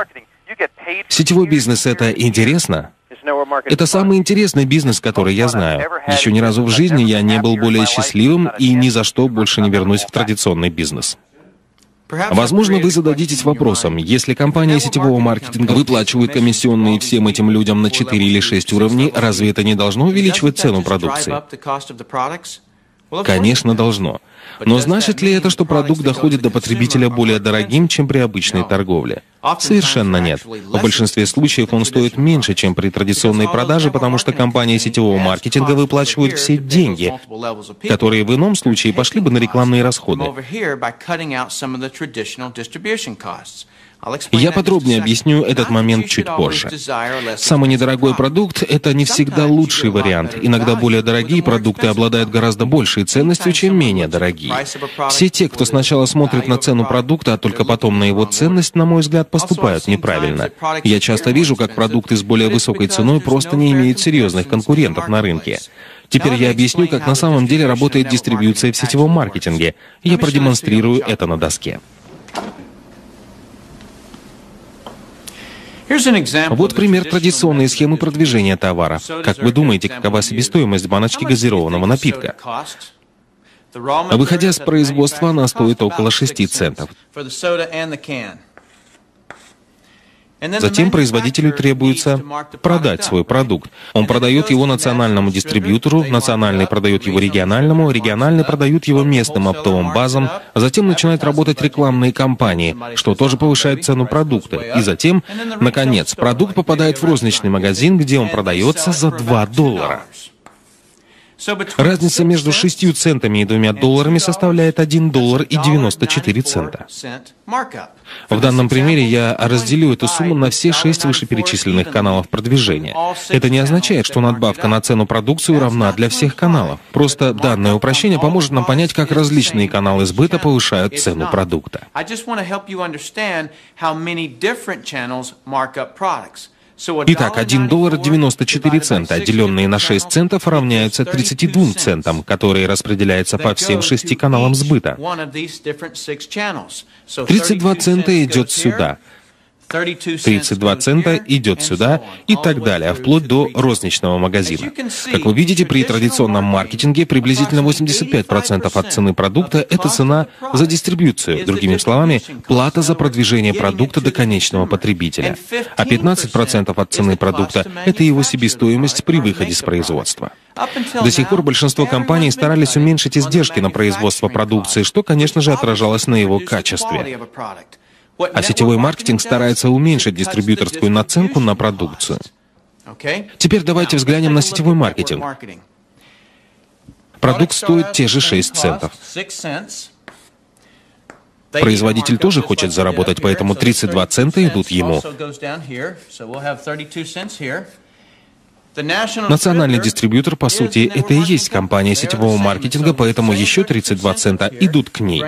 Сетевой бизнес — это интересно? Это самый интересный бизнес, который я знаю. Еще ни разу в жизни я не был более счастливым и ни за что больше не вернусь в традиционный бизнес. Возможно, вы зададитесь вопросом: если компания сетевого маркетинга выплачивает комиссионные всем этим людям на четыре или шесть уровней, разве это не должно увеличивать цену продукции? Конечно, должно. Но значит ли это, что продукт доходит до потребителя более дорогим, чем при обычной торговле? Совершенно нет. В большинстве случаев он стоит меньше, чем при традиционной продаже, потому что компании сетевого маркетинга выплачивают все деньги, которые в ином случае пошли бы на рекламные расходы. Я подробнее объясню этот момент чуть позже. Самый недорогой продукт — это не всегда лучший вариант. Иногда более дорогие продукты обладают гораздо большей ценностью, чем менее дорогие. Все те, кто сначала смотрит на цену продукта, а только потом на его ценность, на мой взгляд, поступают неправильно. Я часто вижу, как продукты с более высокой ценой просто не имеют серьезных конкурентов на рынке. Теперь я объясню, как на самом деле работает дистрибьюция в сетевом маркетинге. Я продемонстрирую это на доске. Вот пример традиционной схемы продвижения товара. Как вы думаете, какова себестоимость баночки газированного напитка? Выходя с производства, она стоит около шести центов. Затем производителю требуется продать свой продукт. Он продает его национальному дистрибьютору, национальный продает его региональному, региональный продает его местным оптовым базам, а затем начинают работать рекламные кампании, что тоже повышает цену продукта. И затем, наконец, продукт попадает в розничный магазин, где он продается за два доллара. Разница между шестью центами и двумя долларами составляет один доллар и девяносто четыре цента. В данном примере я разделю эту сумму на все шесть вышеперечисленных каналов продвижения. Это не означает, что надбавка на цену продукции равна для всех каналов. Просто данное упрощение поможет нам понять, как различные каналы сбыта повышают цену продукта. Итак, один доллар девяносто четыре цента, деленные на шесть центов, равняются тридцати двум центам, которые распределяются по всем шести каналам сбыта. тридцать два цента идет сюда, тридцать два цента идет сюда и так далее, вплоть до розничного магазина. Как вы видите, при традиционном маркетинге приблизительно восемьдесят пять процентов от цены продукта – это цена за дистрибьюцию, другими словами, плата за продвижение продукта до конечного потребителя. А пятнадцать процентов от цены продукта – это его себестоимость при выходе с производства. До сих пор большинство компаний старались уменьшить издержки на производство продукции, что, конечно же, отражалось на его качестве. А сетевой маркетинг старается уменьшить дистрибьюторскую наценку на продукцию. Теперь давайте взглянем на сетевой маркетинг. Продукт стоит те же шесть центов. Производитель тоже хочет заработать, поэтому тридцать два цента идут ему. Национальный дистрибьютор, по сути, это и есть компания сетевого маркетинга, поэтому еще тридцать два цента идут к ней.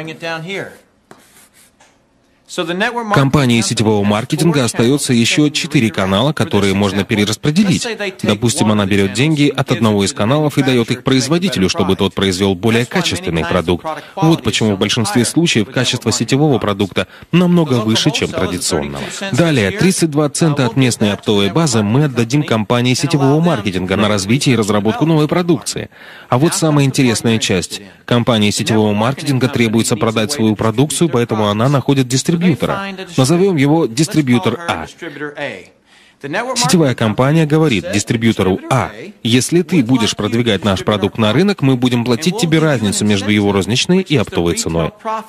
Компании сетевого маркетинга остается еще четыре канала, которые можно перераспределить. Допустим, она берет деньги от одного из каналов и дает их производителю, чтобы тот произвел более качественный продукт. Вот почему в большинстве случаев качество сетевого продукта намного выше, чем традиционного. Далее, тридцать два цента от местной оптовой базы мы отдадим компании сетевого маркетинга на развитие и разработку новой продукции. А вот самая интересная часть. Компании сетевого маркетинга требуется продать свою продукцию, поэтому она находит дистрибьютора. Назовем его дистрибьютор А. Сетевая компания говорит дистрибьютору А: если ты будешь продвигать наш продукт на рынок, мы будем платить тебе разницу между его розничной и оптовой ценой.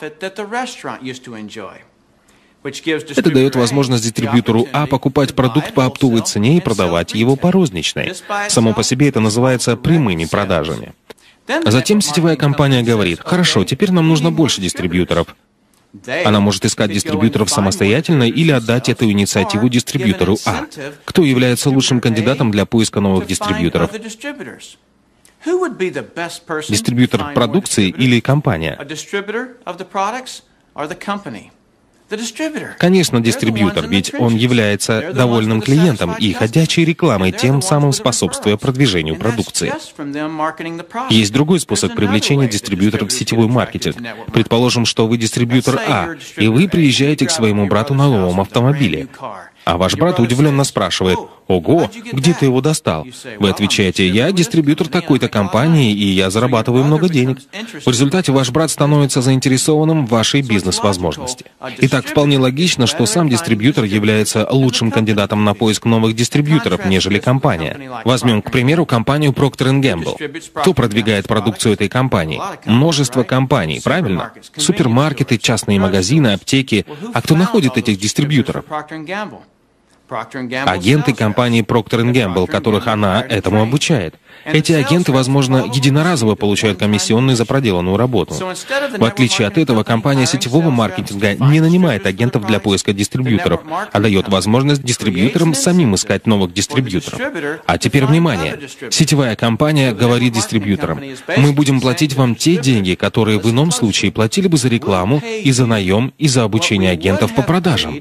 Это дает возможность дистрибьютору А покупать продукт по оптовой цене и продавать его по розничной. Само по себе это называется прямыми продажами. А затем сетевая компания говорит: хорошо, теперь нам нужно больше дистрибьюторов. Она может искать дистрибьюторов самостоятельно или отдать эту инициативу дистрибьютору А. Кто является лучшим кандидатом для поиска новых дистрибьюторов? Дистрибьютор продукции или компания? Конечно, дистрибьютор, ведь он является довольным клиентом и ходячей рекламой, тем самым способствуя продвижению продукции. Есть другой способ привлечения дистрибьюторов в сетевой маркетинг. Предположим, что вы дистрибьютор А, и вы приезжаете к своему брату на новом автомобиле. А ваш брат удивленно спрашивает: «Ого, где ты его достал?» Вы отвечаете: «Я дистрибьютор такой-то компании, и я зарабатываю много денег». В результате ваш брат становится заинтересованным в вашей бизнес-возможности. Итак, вполне логично, что сам дистрибьютор является лучшим кандидатом на поиск новых дистрибьюторов, нежели компания. Возьмем, к примеру, компанию Procter энд Gamble. Кто продвигает продукцию этой компании? Множество компаний, правильно? Супермаркеты, частные магазины, аптеки. А кто находит этих дистрибьюторов? Агенты компании Procter энд Gamble, которых она этому обучает. Эти агенты, возможно, единоразово получают комиссионные за проделанную работу. В отличие от этого, компания сетевого маркетинга не нанимает агентов для поиска дистрибьюторов, а дает возможность дистрибьюторам самим искать новых дистрибьюторов. А теперь внимание. Сетевая компания говорит дистрибьюторам: мы будем платить вам те деньги, которые в ином случае платили бы за рекламу и за наем и за обучение агентов по продажам.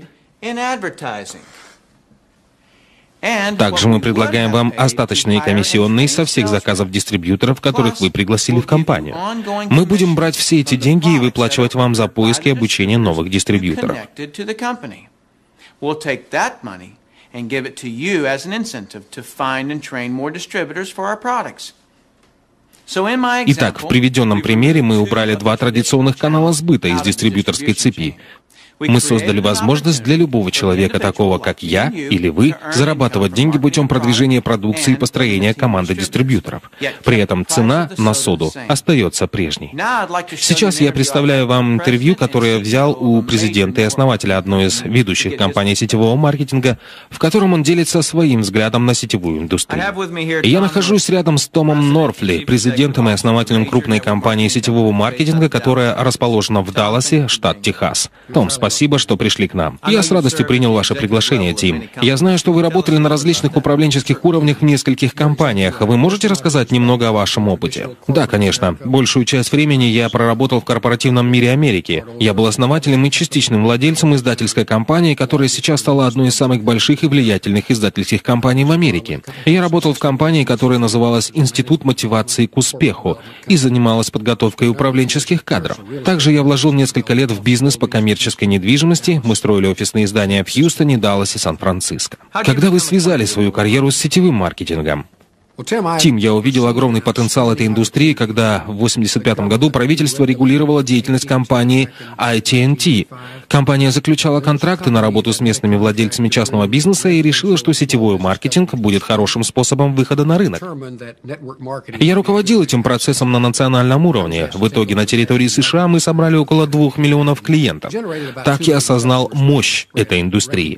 Также мы предлагаем вам остаточные комиссионные со всех заказов дистрибьюторов, которых вы пригласили в компанию. Мы будем брать все эти деньги и выплачивать вам за поиск и обучение новых дистрибьюторов. Итак, в приведенном примере мы убрали два традиционных канала сбыта из дистрибьюторской цепи. Мы создали возможность для любого человека, такого как я или вы, зарабатывать деньги путем продвижения продукции и построения команды дистрибьюторов. При этом цена на соду остается прежней. Сейчас я представляю вам интервью, которое я взял у президента и основателя одной из ведущих компаний сетевого маркетинга, в котором он делится своим взглядом на сетевую индустрию. Я нахожусь рядом с Томом Норфли, президентом и основателем крупной компании сетевого маркетинга, которая расположена в Далласе, штат Техас. Том, спасибо, что пришли к нам. Я с радостью принял ваше приглашение, Тим. Я знаю, что вы работали на различных управленческих уровнях в нескольких компаниях. Вы можете рассказать немного о вашем опыте? Да, конечно. Большую часть времени я проработал в корпоративном мире Америки. Я был основателем и частичным владельцем издательской компании, которая сейчас стала одной из самых больших и влиятельных издательских компаний в Америке. Я работал в компании, которая называлась «Институт мотивации к успеху» и занималась подготовкой управленческих кадров. Также я вложил несколько лет в бизнес по коммерческой недвижимости. Мы строили офисные здания в Хьюстоне, Далласе, Сан-Франциско. Когда вы связали свою карьеру с сетевым маркетингом? Тим, я увидел огромный потенциал этой индустрии, когда в восемьдесят пятом году правительство регулировало деятельность компании эй ти энд ти. Компания заключала контракты на работу с местными владельцами частного бизнеса и решила, что сетевой маркетинг будет хорошим способом выхода на рынок. Я руководил этим процессом на национальном уровне. В итоге на территории США мы собрали около двух миллионов клиентов. Так я осознал мощь этой индустрии.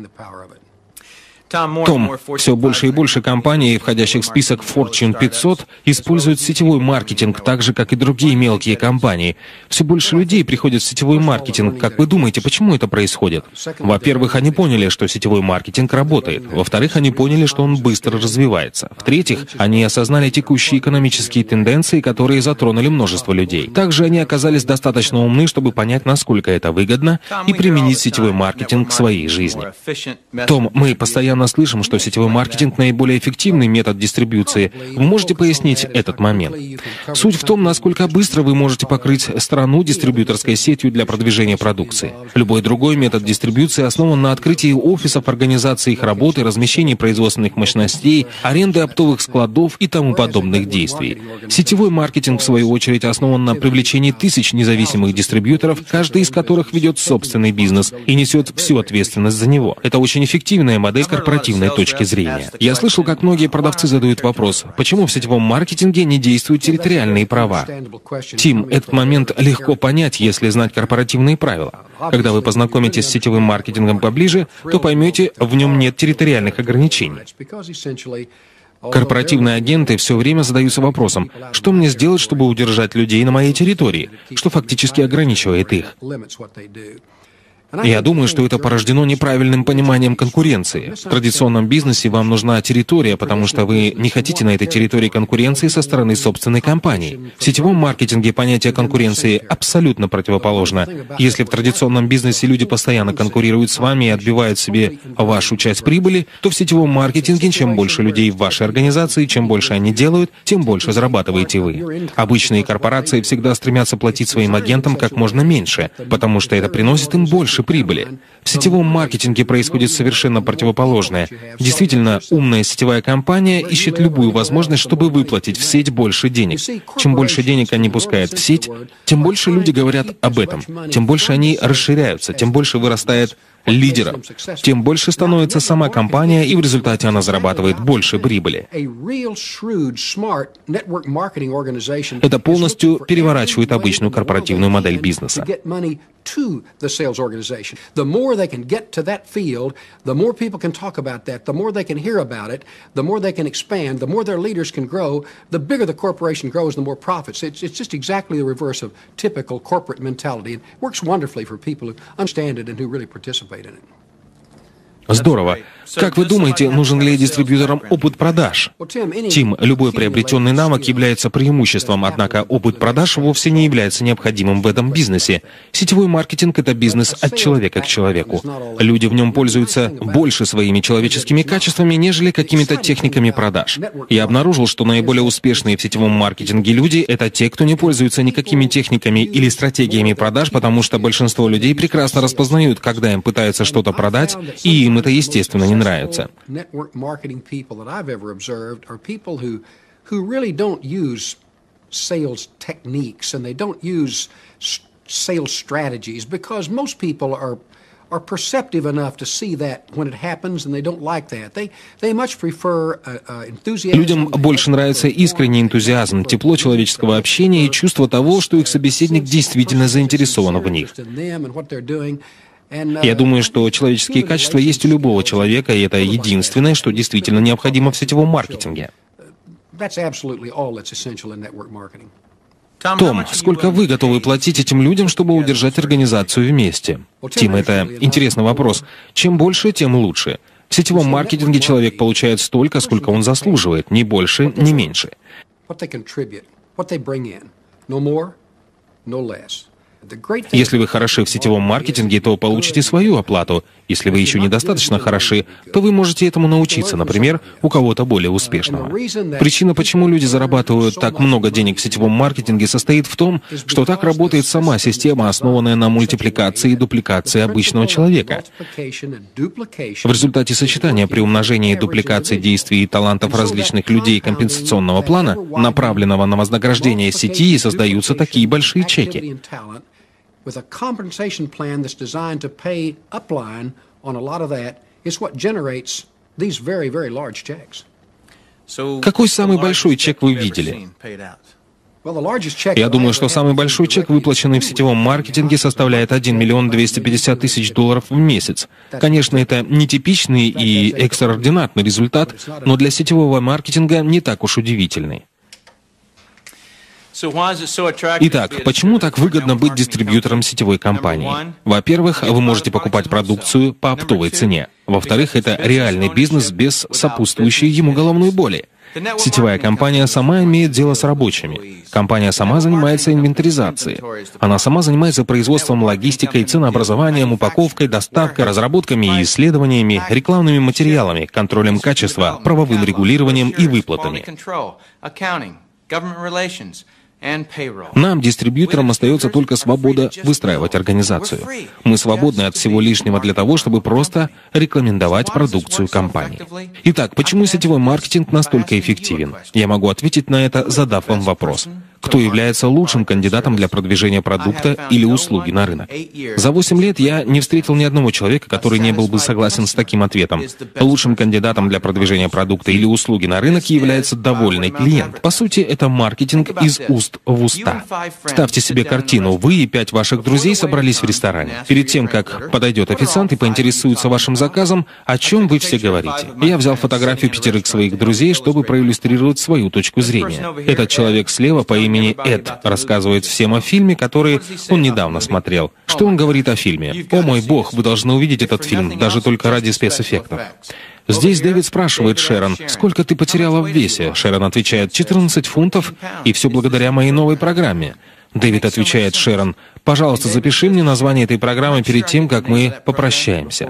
Том, все больше и больше компаний, входящих в список Fortune пятьсот, используют сетевой маркетинг так же, как и другие мелкие компании. Все больше людей приходят в сетевой маркетинг. Как вы думаете, почему это происходит? Во-первых, они поняли, что сетевой маркетинг работает. Во-вторых, они поняли, что он быстро развивается. В-третьих, они осознали текущие экономические тенденции, которые затронули множество людей. Также они оказались достаточно умны, чтобы понять, насколько это выгодно, и применить сетевой маркетинг в своей жизни. Том, мы постоянно слышим, что сетевой маркетинг — наиболее эффективный метод дистрибьюции. Вы можете пояснить этот момент? Суть в том, насколько быстро вы можете покрыть страну дистрибьюторской сетью для продвижения продукции. Любой другой метод дистрибьюции основан на открытии офисов, организации их работы, размещении производственных мощностей, аренды оптовых складов и тому подобных действий. Сетевой маркетинг, в свою очередь, основан на привлечении тысяч независимых дистрибьюторов, каждый из которых ведет собственный бизнес и несет всю ответственность за него. Это очень эффективная модель корпоративной точки зрения. Я слышал, как многие продавцы задают вопрос, почему в сетевом маркетинге не действуют территориальные права. Тим, этот момент легко понять, если знать корпоративные правила. Когда вы познакомитесь с сетевым маркетингом поближе, то поймете, в нем нет территориальных ограничений. Корпоративные агенты все время задаются вопросом, что мне сделать, чтобы удержать людей на моей территории, что фактически ограничивает их. Я думаю, что это порождено неправильным пониманием конкуренции. В традиционном бизнесе вам нужна территория, потому что вы не хотите на этой территории конкуренции со стороны собственной компании. В сетевом маркетинге понятие конкуренции абсолютно противоположно. Если в традиционном бизнесе люди постоянно конкурируют с вами и отбивают себе вашу часть прибыли, то в сетевом маркетинге чем больше людей в вашей организации, чем больше они делают, тем больше зарабатываете вы. Обычные корпорации всегда стремятся платить своим агентам как можно меньше, потому что это приносит им больше прибыли. В сетевом маркетинге происходит совершенно противоположное. Действительно, умная сетевая компания ищет любую возможность, чтобы выплатить в сеть больше денег. Чем больше денег они пускают в сеть, тем больше люди говорят об этом, тем больше они расширяются, тем больше вырастает лидеров, тем больше становится сама компания, и в результате она зарабатывает больше прибыли. Это полностью переворачивает обычную корпоративную модель бизнеса. To the sales organization. The more they can get to that field, the more people can talk about that, the more they can hear about it, the more they can expand, the more their leaders can grow, the bigger the corporation grows, the more profits. It's, it's just exactly the reverse of typical corporate mentality. It works wonderfully for people who understand it and who really participate in it. Здорово. Как вы думаете, нужен ли дистрибьюторам опыт продаж? Тим, любой приобретенный навык является преимуществом, однако опыт продаж вовсе не является необходимым в этом бизнесе. Сетевой маркетинг — это бизнес от человека к человеку. Люди в нем пользуются больше своими человеческими качествами, нежели какими-то техниками продаж. Я обнаружил, что наиболее успешные в сетевом маркетинге люди — это те, кто не пользуется никакими техниками или стратегиями продаж, потому что большинство людей прекрасно распознают, когда им пытаются что-то продать, и им это, естественно, не нравится. Network marketing people that I've ever observed are people who who really don't use sales techniques and they don't use sales strategies because most people are are perceptive enough to see that when it happens, and they don't like that. They they much prefer uh, uh, enthusiasm. Людям больше нравится искренний энтузиазм, тепло человеческого общения и чувство того, что их собеседник действительно заинтересован в них. Я думаю, что человеческие качества есть у любого человека, и это единственное, что действительно необходимо в сетевом маркетинге. Том, сколько вы готовы платить этим людям, чтобы удержать организацию вместе? Тим, это интересный вопрос. Чем больше, тем лучше. В сетевом маркетинге человек получает столько, сколько он заслуживает, ни больше, ни меньше. Если вы хороши в сетевом маркетинге, то получите свою оплату. Если вы еще недостаточно хороши, то вы можете этому научиться, например, у кого-то более успешного. Причина, почему люди зарабатывают так много денег в сетевом маркетинге, состоит в том, что так работает сама система, основанная на мультипликации и дупликации обычного человека. В результате сочетания при умножении дупликации действий и талантов различных людей компенсационного плана, направленного на вознаграждение сети, создаются такие большие чеки. With a compensation plan that's designed to pay upline on a lot of that, is what generates these very, very large checks. Какой самый большой чек вы видели? Я думаю, что самый большой чек, выплаченный в сетевом маркетинге, составляет один миллион двести пятьдесят тысяч долларов в месяц. Конечно, это нетипичный и экстраординарный результат, но для сетевого маркетинга не так уж удивительный. Итак, почему так выгодно быть дистрибьютором сетевой компании? Во-первых, вы можете покупать продукцию по оптовой цене. Во-вторых, это реальный бизнес без сопутствующей ему головной боли. Сетевая компания сама имеет дело с рабочими. Компания сама занимается инвентаризацией. Она сама занимается производством, логистикой, ценообразованием, упаковкой, доставкой, разработками и исследованиями, рекламными материалами, контролем качества, правовым регулированием и выплатами. Нам, дистрибьюторам, остается только свобода выстраивать организацию. Мы свободны от всего лишнего для того, чтобы просто рекомендовать продукцию компании. Итак, почему сетевой маркетинг настолько эффективен? Я могу ответить на это, задав вам вопрос. Кто является лучшим кандидатом для продвижения продукта или услуги на рынок? За восемь лет я не встретил ни одного человека, который не был бы согласен с таким ответом. Лучшим кандидатом для продвижения продукта или услуги на рынок является довольный клиент. По сути, это маркетинг из уст в уста. Ставьте себе картину. Вы и пять ваших друзей собрались в ресторане. Перед тем, как подойдет официант и поинтересуется вашим заказом, о чем вы все говорите. Я взял фотографию пятерых своих друзей, чтобы проиллюстрировать свою точку зрения. Этот человек слева по имени Эд рассказывает всем о фильме, который он недавно смотрел. Что он говорит о фильме? «О мой бог, вы должны увидеть этот фильм, даже только ради спецэффектов». Здесь Дэвид спрашивает Шерон, «Сколько ты потеряла в весе?» Шерон отвечает, четырнадцать фунтов, и все благодаря моей новой программе. Дэвид отвечает Шерон, «Пожалуйста, запиши мне название этой программы перед тем, как мы попрощаемся».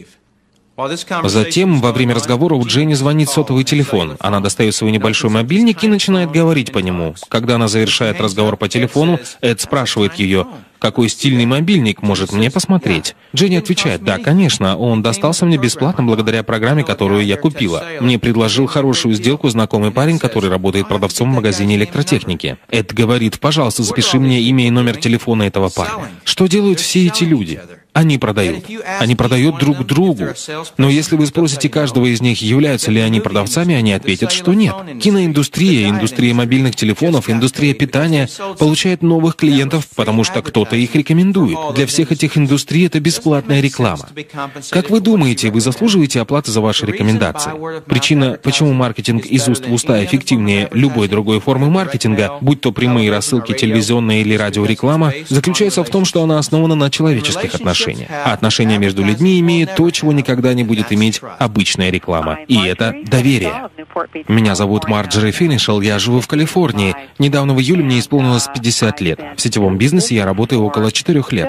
Затем, во время разговора у Дженни звонит сотовый телефон. Она достает свой небольшой мобильник и начинает говорить по нему. Когда она завершает разговор по телефону, Эд спрашивает ее, «Какой стильный мобильник, может мне посмотреть?» Дженни отвечает, «Да, конечно, он достался мне бесплатно благодаря программе, которую я купила. Мне предложил хорошую сделку знакомый парень, который работает продавцом в магазине электротехники». Эд говорит, «Пожалуйста, запиши мне имя и номер телефона этого парня». Что делают все эти люди? Они продают. Они продают друг другу. Но если вы спросите каждого из них, являются ли они продавцами, они ответят, что нет. Киноиндустрия, индустрия мобильных телефонов, индустрия питания получает новых клиентов, потому что кто-то их рекомендует. Для всех этих индустрий это бесплатная реклама. Как вы думаете, вы заслуживаете оплаты за ваши рекомендации? Причина, почему маркетинг из уст в уста эффективнее любой другой формы маркетинга, будь то прямые рассылки, телевизионная или радиореклама, заключается в том, что она основана на человеческих отношениях. А отношения между людьми имеют то, чего никогда не будет иметь обычная реклама. И это доверие. Меня зовут Марджери Финишел, я живу в Калифорнии. Недавно в июле мне исполнилось пятьдесят лет. В сетевом бизнесе я работаю около четырех лет.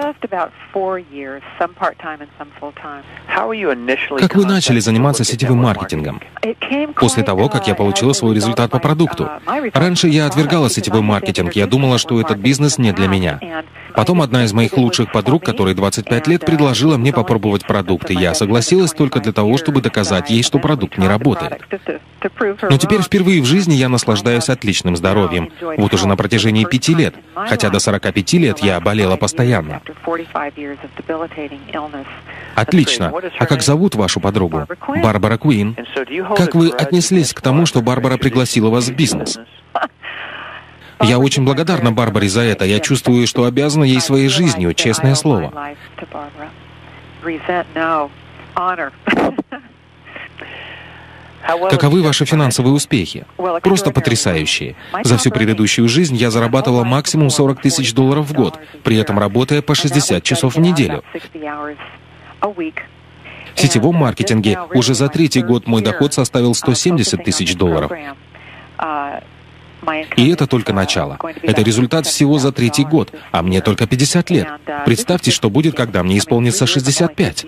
Как вы начали заниматься сетевым маркетингом? После того, как я получила свой результат по продукту. Раньше я отвергала сетевой маркетинг, я думала, что этот бизнес не для меня. Потом одна из моих лучших подруг, которой двадцать пять лет, предложила мне попробовать продукт, и я согласилась только для того, чтобы доказать ей, что продукт не работает. Но теперь впервые в жизни я наслаждаюсь отличным здоровьем. Вот уже на протяжении пяти лет, хотя до сорока пяти лет я болела постоянно. Отлично. А как зовут вашу подругу? Барбара Куин. Как вы отнеслись к тому, что Барбара пригласила вас в бизнес? Я очень благодарна Барбаре за это. Я чувствую, что обязана ей своей жизнью, честное слово. Каковы ваши финансовые успехи? Просто потрясающие. За всю предыдущую жизнь я зарабатывала максимум сорок тысяч долларов в год, при этом работая по шестьдесят часов в неделю. В сетевом маркетинге уже за третий год мой доход составил сто семьдесят тысяч долларов. И это только начало. Это результат всего за третий год, а мне только пятьдесят лет. Представьте, что будет, когда мне исполнится шестьдесят пять.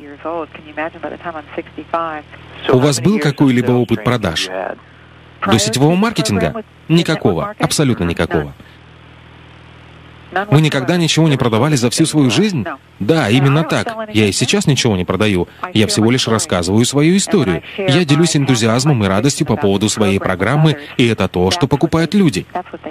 У вас был какой-либо опыт продаж? До сетевого маркетинга? Никакого, абсолютно никакого. Вы никогда ничего не продавали за всю свою жизнь? Да, именно так. Я и сейчас ничего не продаю. Я всего лишь рассказываю свою историю. Я делюсь энтузиазмом и радостью по поводу своей программы, и это то, что покупают люди.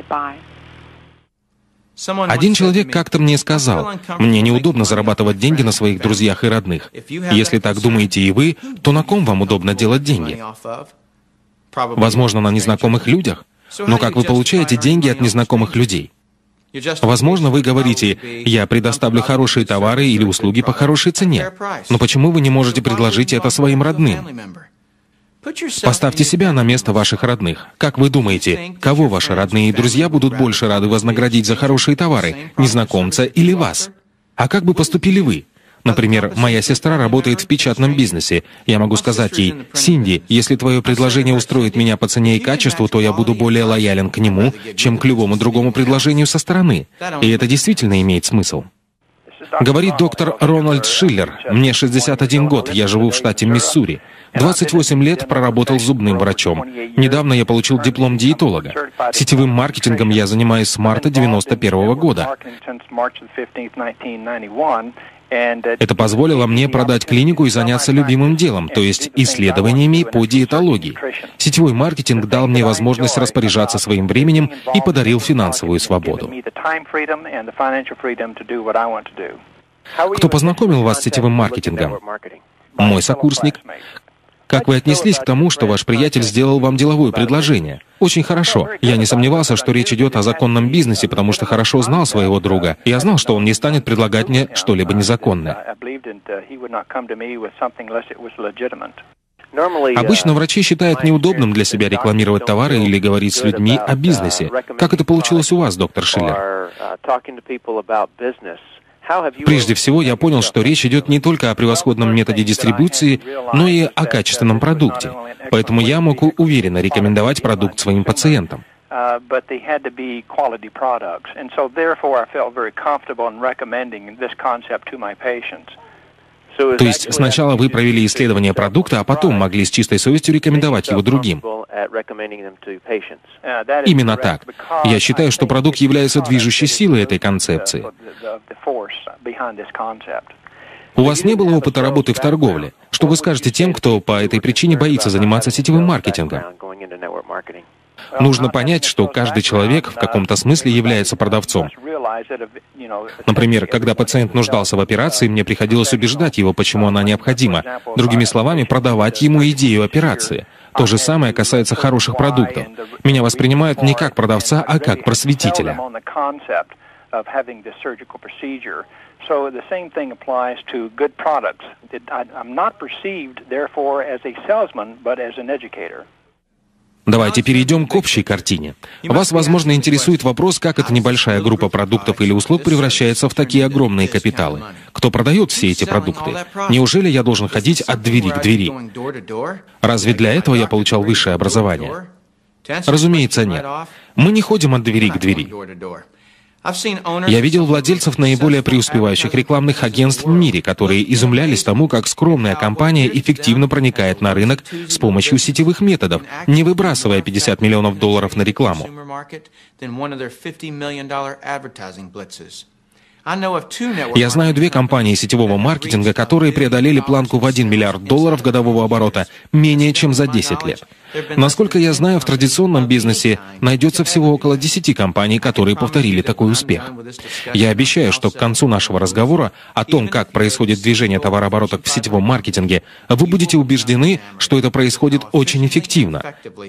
Один человек как-то мне сказал: «Мне неудобно зарабатывать деньги на своих друзьях и родных. Если так думаете и вы, то на ком вам удобно делать деньги? Возможно, на незнакомых людях? Но как вы получаете деньги от незнакомых людей? Возможно, вы говорите: я предоставлю хорошие товары или услуги по хорошей цене. Но почему вы не можете предложить это своим родным? Поставьте себя на место ваших родных. Как вы думаете, кого ваши родные и друзья будут больше рады вознаградить за хорошие товары, незнакомца или вас? А как бы поступили вы? Например, моя сестра работает в печатном бизнесе. Я могу сказать ей: «Синди, если твое предложение устроит меня по цене и качеству, то я буду более лоялен к нему, чем к любому другому предложению со стороны». И это действительно имеет смысл. Говорит доктор Рональд Шиллер. Мне шестьдесят один год, я живу в штате Миссури. двадцать восемь лет проработал зубным врачом. Недавно я получил диплом диетолога. Сетевым маркетингом я занимаюсь с марта девяносто первого года. Это позволило мне продать клинику и заняться любимым делом, то есть исследованиями по диетологии. Сетевой маркетинг дал мне возможность распоряжаться своим временем и подарил финансовую свободу. Кто познакомил вас с сетевым маркетингом? Мой сокурсник. Как вы отнеслись к тому, что ваш приятель сделал вам деловое предложение? Очень хорошо. Я не сомневался, что речь идет о законном бизнесе, потому что хорошо знал своего друга. Я знал, что он не станет предлагать мне что-либо незаконное. Обычно врачи считают неудобным для себя рекламировать товары или говорить с людьми о бизнесе. Как это получилось у вас, доктор Шиллер? Прежде всего, я понял, что речь идет не только о превосходном методе дистрибуции, но и о качественном продукте. Поэтому я мог уверенно рекомендовать продукт своим пациентам. То есть сначала вы провели исследование продукта, а потом могли с чистой совестью рекомендовать его другим. Именно так. Я считаю, что продукт является движущей силой этой концепции. У вас не было опыта работы в торговле? Что вы скажете тем, кто по этой причине боится заниматься сетевым маркетингом? Нужно понять, что каждый человек в каком-то смысле является продавцом. Например, когда пациент нуждался в операции, мне приходилось убеждать его, почему она необходима. Другими словами, продавать ему идею операции. То же самое касается хороших продуктов. Меня воспринимают не как продавца, а как просветителя. So the same thing applies to good products. I'm not perceived, therefore, as a salesman, but as an educator. Давайте перейдем к общей картине. Вас, возможно, интересует вопрос, как эта небольшая группа продуктов или услуг превращается в такие огромные капиталы. Кто продает все эти продукты? Неужели я должен ходить от двери к двери? Разве для этого я получал высшее образование? Разумеется, нет. Мы не ходим от двери к двери. Я видел владельцев наиболее преуспевающих рекламных агентств в мире, которые изумлялись тому, как скромная компания эффективно проникает на рынок с помощью сетевых методов, не выбрасывая пятьдесят миллионов долларов на рекламу. Я знаю две компании сетевого маркетинга, которые преодолели планку в один миллиард долларов годового оборота менее чем за десять лет. Насколько я знаю, в традиционном бизнесе найдется всего около десяти компаний, которые повторили такой успех. Я обещаю, что к концу нашего разговора о том, как происходит движение товарооборота в сетевом маркетинге, вы будете убеждены, что это происходит очень эффективно.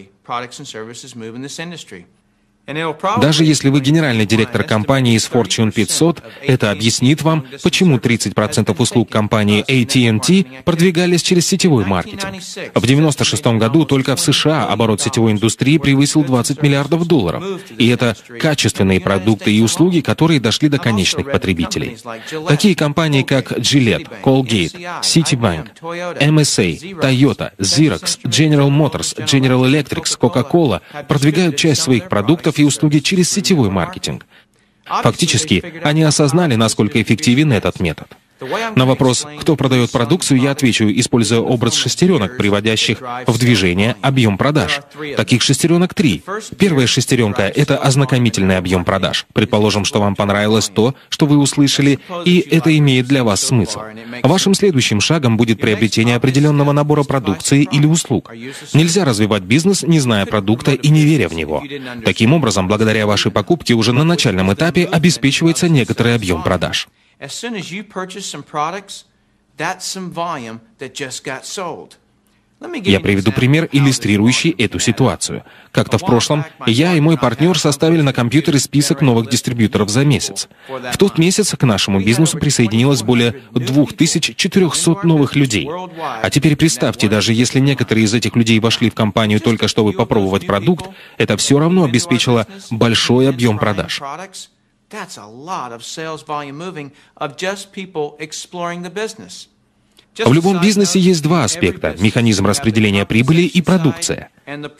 Даже если вы генеральный директор компании из Fortune пятьсот, это объяснит вам, почему тридцать процентов услуг компании эй ти энд ти продвигались через сетевой маркетинг. В девяносто шестом году только в США оборот сетевой индустрии превысил двадцать миллиардов долларов. И это качественные продукты и услуги, которые дошли до конечных потребителей. Такие компании, как Gillette, Colgate, Citibank, эм эс эй, Toyota, Xerox, General Motors, General Electric, Coca-Cola продвигают часть своих продуктов и услуги через сетевой маркетинг. Фактически, они осознали, насколько эффективен этот метод. На вопрос, кто продает продукцию, я отвечу, используя образ шестеренок, приводящих в движение объем продаж. Таких шестеренок три. Первая шестеренка — это ознакомительный объем продаж. Предположим, что вам понравилось то, что вы услышали, и это имеет для вас смысл. Вашим следующим шагом будет приобретение определенного набора продукции или услуг. Нельзя развивать бизнес, не зная продукта и не веря в него. Таким образом, благодаря вашей покупке уже на начальном этапе обеспечивается некоторый объем продаж. As soon as you purchase some products, that's some volume that just got sold. Я приведу пример, иллюстрирующий эту ситуацию. Как-то в прошлом я и мой партнер составили на компьютере список новых дистрибьюторов за месяц. В тот месяц к нашему бизнесу присоединилось более две тысячи четыреста новых людей. А теперь представьте, даже если некоторые из этих людей вошли в компанию только чтобы попробовать продукт, это все равно обеспечило большой объем продаж. That's a lot of sales volume moving of just people exploring the business. В любом бизнесе есть два аспекта – механизм распределения прибыли и продукция.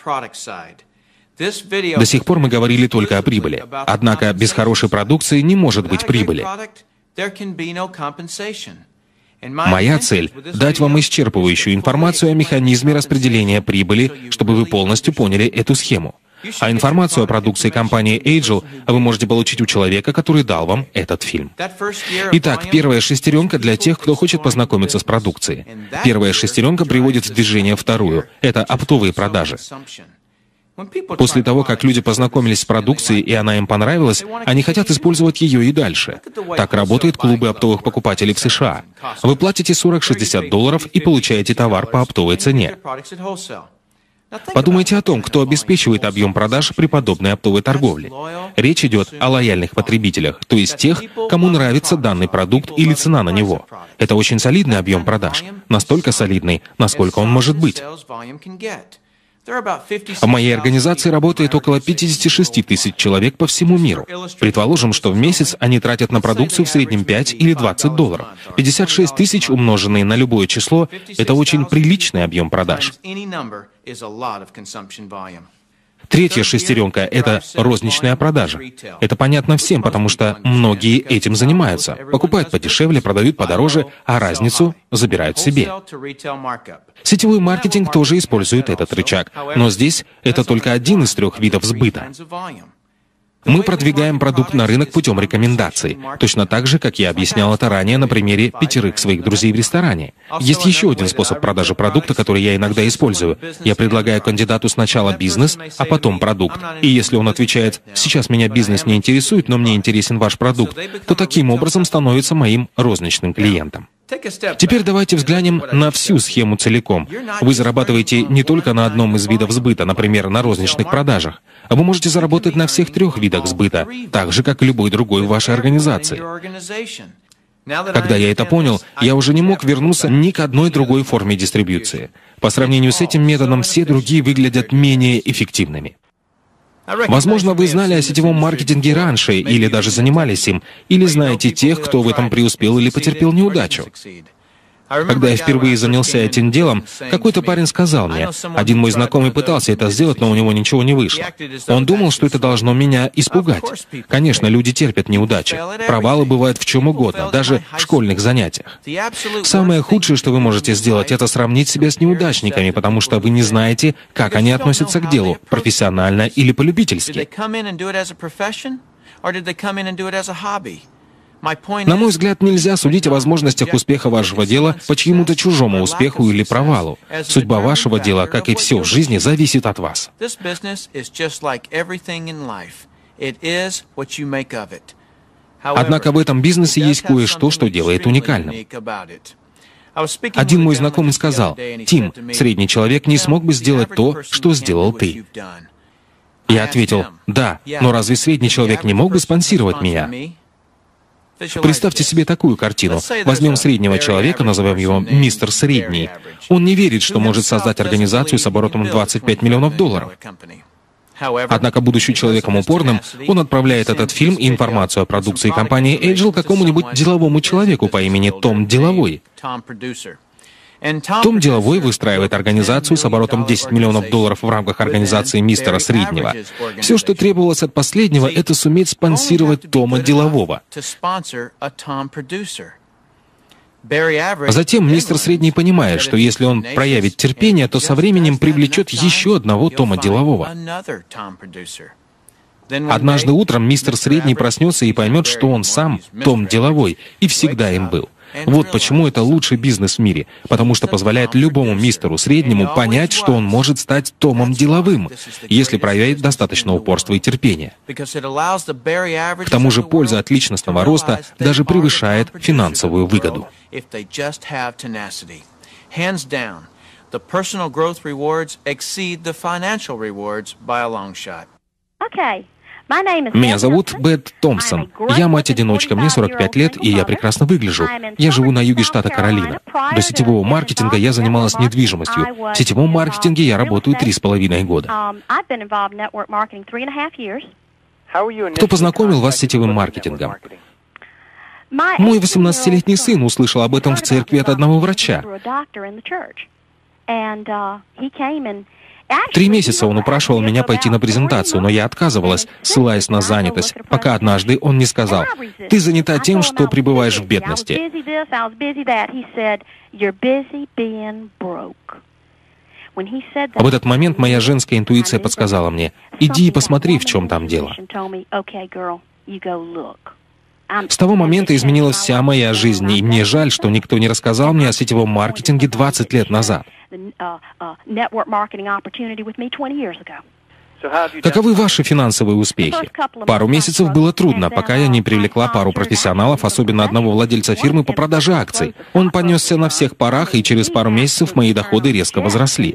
До сих пор мы говорили только о прибыли. Однако без хорошей продукции не может быть прибыли. Моя цель – дать вам исчерпывающую информацию о механизме распределения прибыли, чтобы вы полностью поняли эту схему. А информацию о продукции компании Agile вы можете получить у человека, который дал вам этот фильм. Итак, первая шестеренка для тех, кто хочет познакомиться с продукцией. Первая шестеренка приводит в движение вторую. Это оптовые продажи. После того, как люди познакомились с продукцией и она им понравилась, они хотят использовать ее и дальше. Так работают клубы оптовых покупателей в США. Вы платите сорок-шестьдесят долларов и получаете товар по оптовой цене. Подумайте о том, кто обеспечивает объем продаж при подобной оптовой торговле. Речь идет о лояльных потребителях, то есть тех, кому нравится данный продукт или цена на него. Это очень солидный объем продаж, настолько солидный, насколько он может быть. В моей организации работает около пятьдесят шесть тысяч человек по всему миру. Предположим, что в месяц они тратят на продукцию в среднем пять или двадцать долларов. пятьдесят шесть тысяч, умноженные на любое число, это очень приличный объем продаж. Третья шестеренка — это розничная продажа. Это понятно всем, потому что многие этим занимаются. Покупают подешевле, продают подороже, а разницу забирают себе. Сетевой маркетинг тоже использует этот рычаг, но здесь это только один из трех видов сбыта. Мы продвигаем продукт на рынок путем рекомендаций, точно так же, как я объяснял это ранее на примере пятерых своих друзей в ресторане. Есть еще один способ продажи продукта, который я иногда использую. Я предлагаю кандидату сначала бизнес, а потом продукт. И если он отвечает «сейчас меня бизнес не интересует, но мне интересен ваш продукт», то таким образом становится моим розничным клиентом. Теперь давайте взглянем на всю схему целиком. Вы зарабатываете не только на одном из видов сбыта, например, на розничных продажах. Вы можете заработать на всех трех видах сбыта, так же, как и любой другой в вашей организации. Когда я это понял, я уже не мог вернуться ни к одной другой форме дистрибьюции. По сравнению с этим методом, все другие выглядят менее эффективными. Возможно, вы знали о сетевом маркетинге раньше, или даже занимались им, или знаете тех, кто в этом преуспел или потерпел неудачу. Когда я впервые занялся этим делом, какой-то парень сказал мне, один мой знакомый пытался это сделать, но у него ничего не вышло. Он думал, что это должно меня испугать. Конечно, люди терпят неудачи. Провалы бывают в чем угодно, даже в школьных занятиях. Самое худшее, что вы можете сделать, это сравнить себя с неудачниками, потому что вы не знаете, как они относятся к делу, профессионально или по-любительски. На мой взгляд, нельзя судить о возможностях успеха вашего дела по чьему-то чужому успеху или провалу. Судьба вашего дела, как и все в жизни, зависит от вас. Однако в этом бизнесе есть кое-что, что делает уникальным. Один мой знакомый сказал: «Тим, средний человек не смог бы сделать то, что сделал ты». Я ответил: «Да, но разве средний человек не мог бы спонсировать меня?» Представьте себе такую картину. Возьмем среднего человека, назовем его мистер Средний. Он не верит, что может создать организацию с оборотом двадцать пять миллионов долларов. Однако, будучи человеком упорным, он отправляет этот фильм и информацию о продукции компании Angel какому-нибудь деловому человеку по имени Том Деловой. Том Деловой выстраивает организацию с оборотом десять миллионов долларов в рамках организации мистера Среднего. Все, что требовалось от последнего, это суметь спонсировать Тома Делового. Затем мистер Средний понимает, что если он проявит терпение, то со временем привлечет еще одного Тома Делового. Однажды утром мистер Средний проснется и поймет, что он сам Том Деловой, и всегда им был. Вот почему это лучший бизнес в мире, потому что позволяет любому мистеру Среднему понять, что он может стать Томом Деловым, если проявит достаточно упорства и терпения. К тому же польза от личностного роста даже превышает финансовую выгоду. Меня зовут Бет Томпсон. Я мать-одиночка, мне сорок пять лет, и я прекрасно выгляжу. Я живу на юге штата Каролина. До сетевого маркетинга я занималась недвижимостью. В сетевом маркетинге я работаю три с половиной года. Кто познакомил вас с сетевым маркетингом? Мой восемнадцатилетний сын услышал об этом в церкви от одного врача. Три месяца он упрашивал меня пойти на презентацию, но я отказывалась, ссылаясь на занятость, пока однажды он не сказал: «Ты занята тем, что пребываешь в бедности». В этот момент моя женская интуиция подсказала мне: «Иди и посмотри, в чем там дело». С того момента изменилась вся моя жизнь, и мне жаль, что никто не рассказал мне о сетевом маркетинге двадцать лет назад. Каковы ваши финансовые успехи? Пару месяцев было трудно, пока я не привлекла пару профессионалов, особенно одного владельца фирмы по продаже акций. Он понесся на всех парах, и через пару месяцев мои доходы резко возросли.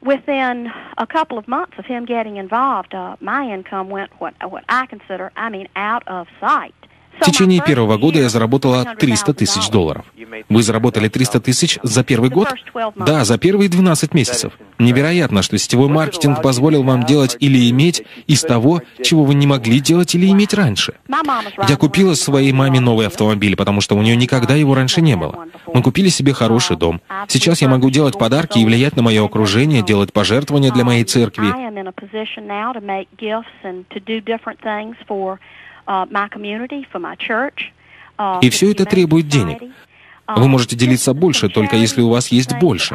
В течение первого года я заработала триста тысяч долларов. Вы заработали триста тысяч за первый год? Да, за первые двенадцать месяцев. Невероятно, что сетевой маркетинг позволил вам делать или иметь из того, чего вы не могли делать или иметь раньше. Я купила своей маме новый автомобиль, потому что у нее никогда его раньше не было. Мы купили себе хороший дом. Сейчас я могу делать подарки и влиять на мое окружение, делать пожертвования для моей церкви. И все это требует денег. Вы можете делиться больше, только если у вас есть больше.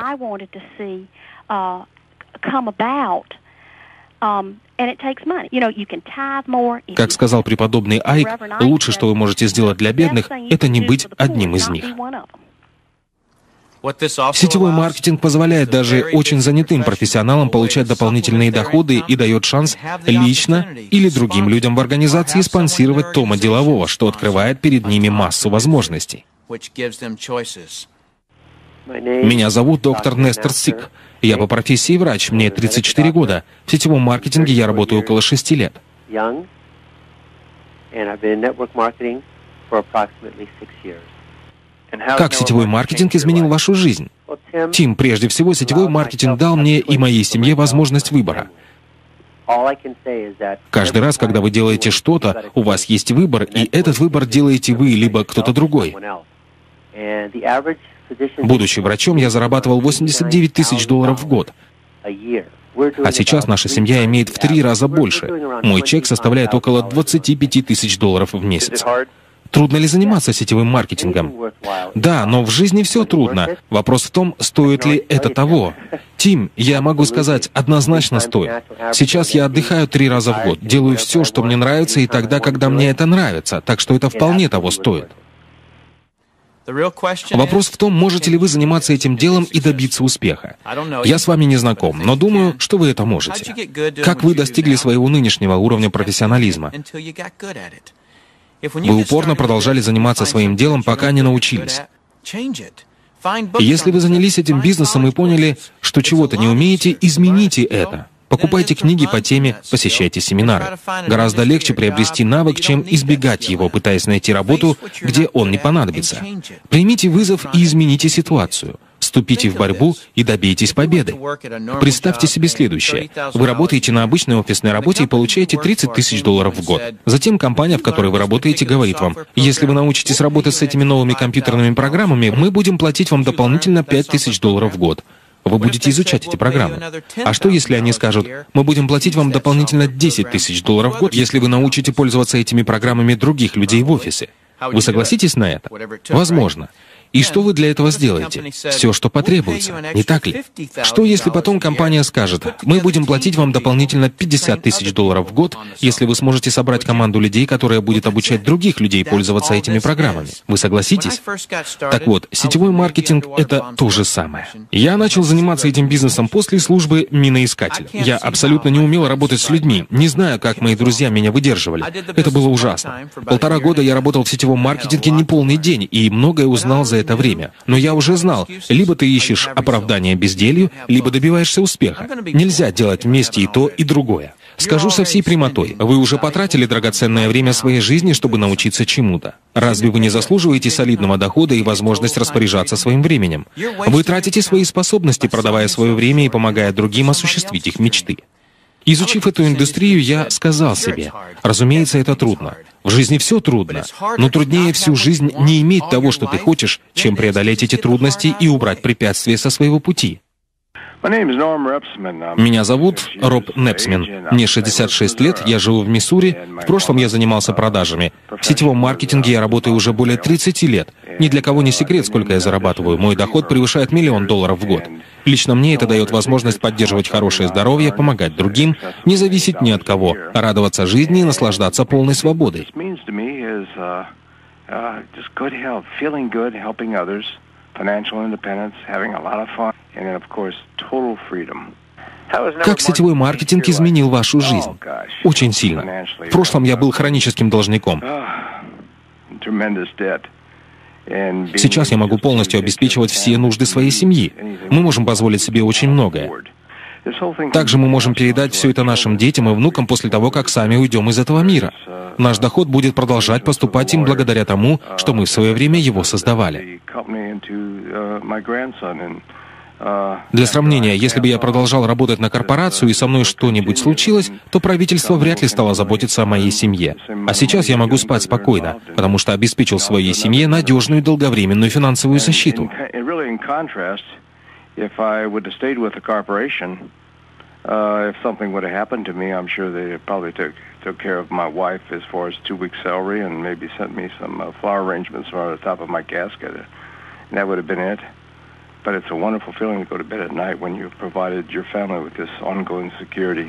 Как сказал преподобный Айк, лучшее, что вы можете сделать для бедных, это не быть одним из них. Сетевой маркетинг позволяет даже очень занятым профессионалам получать дополнительные доходы и дает шанс лично или другим людям в организации спонсировать Тома Делового, что открывает перед ними массу возможностей. Меня зовут доктор Нестор Сик. Я по профессии врач, мне тридцать четыре года. В сетевом маркетинге я работаю около шести лет. Как сетевой маркетинг изменил вашу жизнь? Тим, прежде всего, сетевой маркетинг дал мне и моей семье возможность выбора. Каждый раз, когда вы делаете что-то, у вас есть выбор, и этот выбор делаете вы, либо кто-то другой. Будучи врачом, я зарабатывал восемьдесят девять тысяч долларов в год. А сейчас наша семья имеет в три раза больше. Мой чек составляет около двадцать пять тысяч долларов в месяц. Трудно ли заниматься сетевым маркетингом? Да, но в жизни все трудно. Вопрос в том, стоит ли это того. Тим, я могу сказать, однозначно стоит. Сейчас я отдыхаю три раза в год, делаю все, что мне нравится, и тогда, когда мне это нравится, так что это вполне того стоит. Вопрос в том, можете ли вы заниматься этим делом и добиться успеха. Я с вами не знаком, но думаю, что вы это можете. Как вы достигли своего нынешнего уровня профессионализма? Вы упорно продолжали заниматься своим делом, пока не научились. И если вы занялись этим бизнесом и поняли, что чего-то не умеете, измените это. Покупайте книги по теме, посещайте семинары. Гораздо легче приобрести навык, чем избегать его, пытаясь найти работу, где он не понадобится. Примите вызов и измените ситуацию. Вступите в борьбу и добейтесь победы. Представьте себе следующее. Вы работаете на обычной офисной работе и получаете тридцать тысяч долларов в год. Затем компания, в которой вы работаете, говорит вам: если вы научитесь работать с этими новыми компьютерными программами, мы будем платить вам дополнительно пять тысяч долларов в год. Вы будете изучать эти программы. А что, если они скажут: мы будем платить вам дополнительно десять тысяч долларов в год, если вы научите пользоваться этими программами других людей в офисе? Вы согласитесь на это? Возможно. И что вы для этого сделаете? Все, что потребуется, не так ли? Что, если потом компания скажет: мы будем платить вам дополнительно пятьдесят тысяч долларов в год, если вы сможете собрать команду людей, которая будет обучать других людей пользоваться этими программами? Вы согласитесь? Так вот, сетевой маркетинг — это то же самое. Я начал заниматься этим бизнесом после службы миноискателя. Я абсолютно не умел работать с людьми, не знаю, как мои друзья меня выдерживали. Это было ужасно. Полтора года я работал в сетевом маркетинге неполный день и многое узнал за это это время. Но я уже знал, либо ты ищешь оправдание безделью, либо добиваешься успеха. Нельзя делать вместе и то, и другое. Скажу со всей прямотой, вы уже потратили драгоценное время своей жизни, чтобы научиться чему-то. Разве вы не заслуживаете солидного дохода и возможность распоряжаться своим временем? Вы тратите свои способности, продавая свое время и помогая другим осуществить их мечты. Изучив эту индустрию, я сказал себе: разумеется, это трудно. В жизни все трудно, но труднее всю жизнь не иметь того, что ты хочешь, чем преодолеть эти трудности и убрать препятствия со своего пути. Меня зовут Роб Непсмен. Мне шестьдесят шесть лет, я живу в Миссури. В прошлом я занимался продажами. В сетевом маркетинге я работаю уже более тридцати лет. Ни для кого не секрет, сколько я зарабатываю. Мой доход превышает миллион долларов в год. Лично мне это дает возможность поддерживать хорошее здоровье, помогать другим, не зависеть ни от кого, радоваться жизни и наслаждаться полной свободой. Как сетевой маркетинг изменил вашу жизнь? Очень сильно. В прошлом я был хроническим должником. Сейчас я могу полностью обеспечивать все нужды своей семьи. Мы можем позволить себе очень многое. Также мы можем передать все это нашим детям и внукам после того, как сами уйдем из этого мира. Наш доход будет продолжать поступать им благодаря тому, что мы в свое время его создавали. Для сравнения, если бы я продолжал работать на корпорацию и со мной что-нибудь случилось, то правительство вряд ли стало заботиться о моей семье. А сейчас я могу спать спокойно, потому что обеспечил своей семье надежную долговременную финансовую защиту. But it's a wonderful feeling to go to bed at night when you've provided your family with this ongoing security.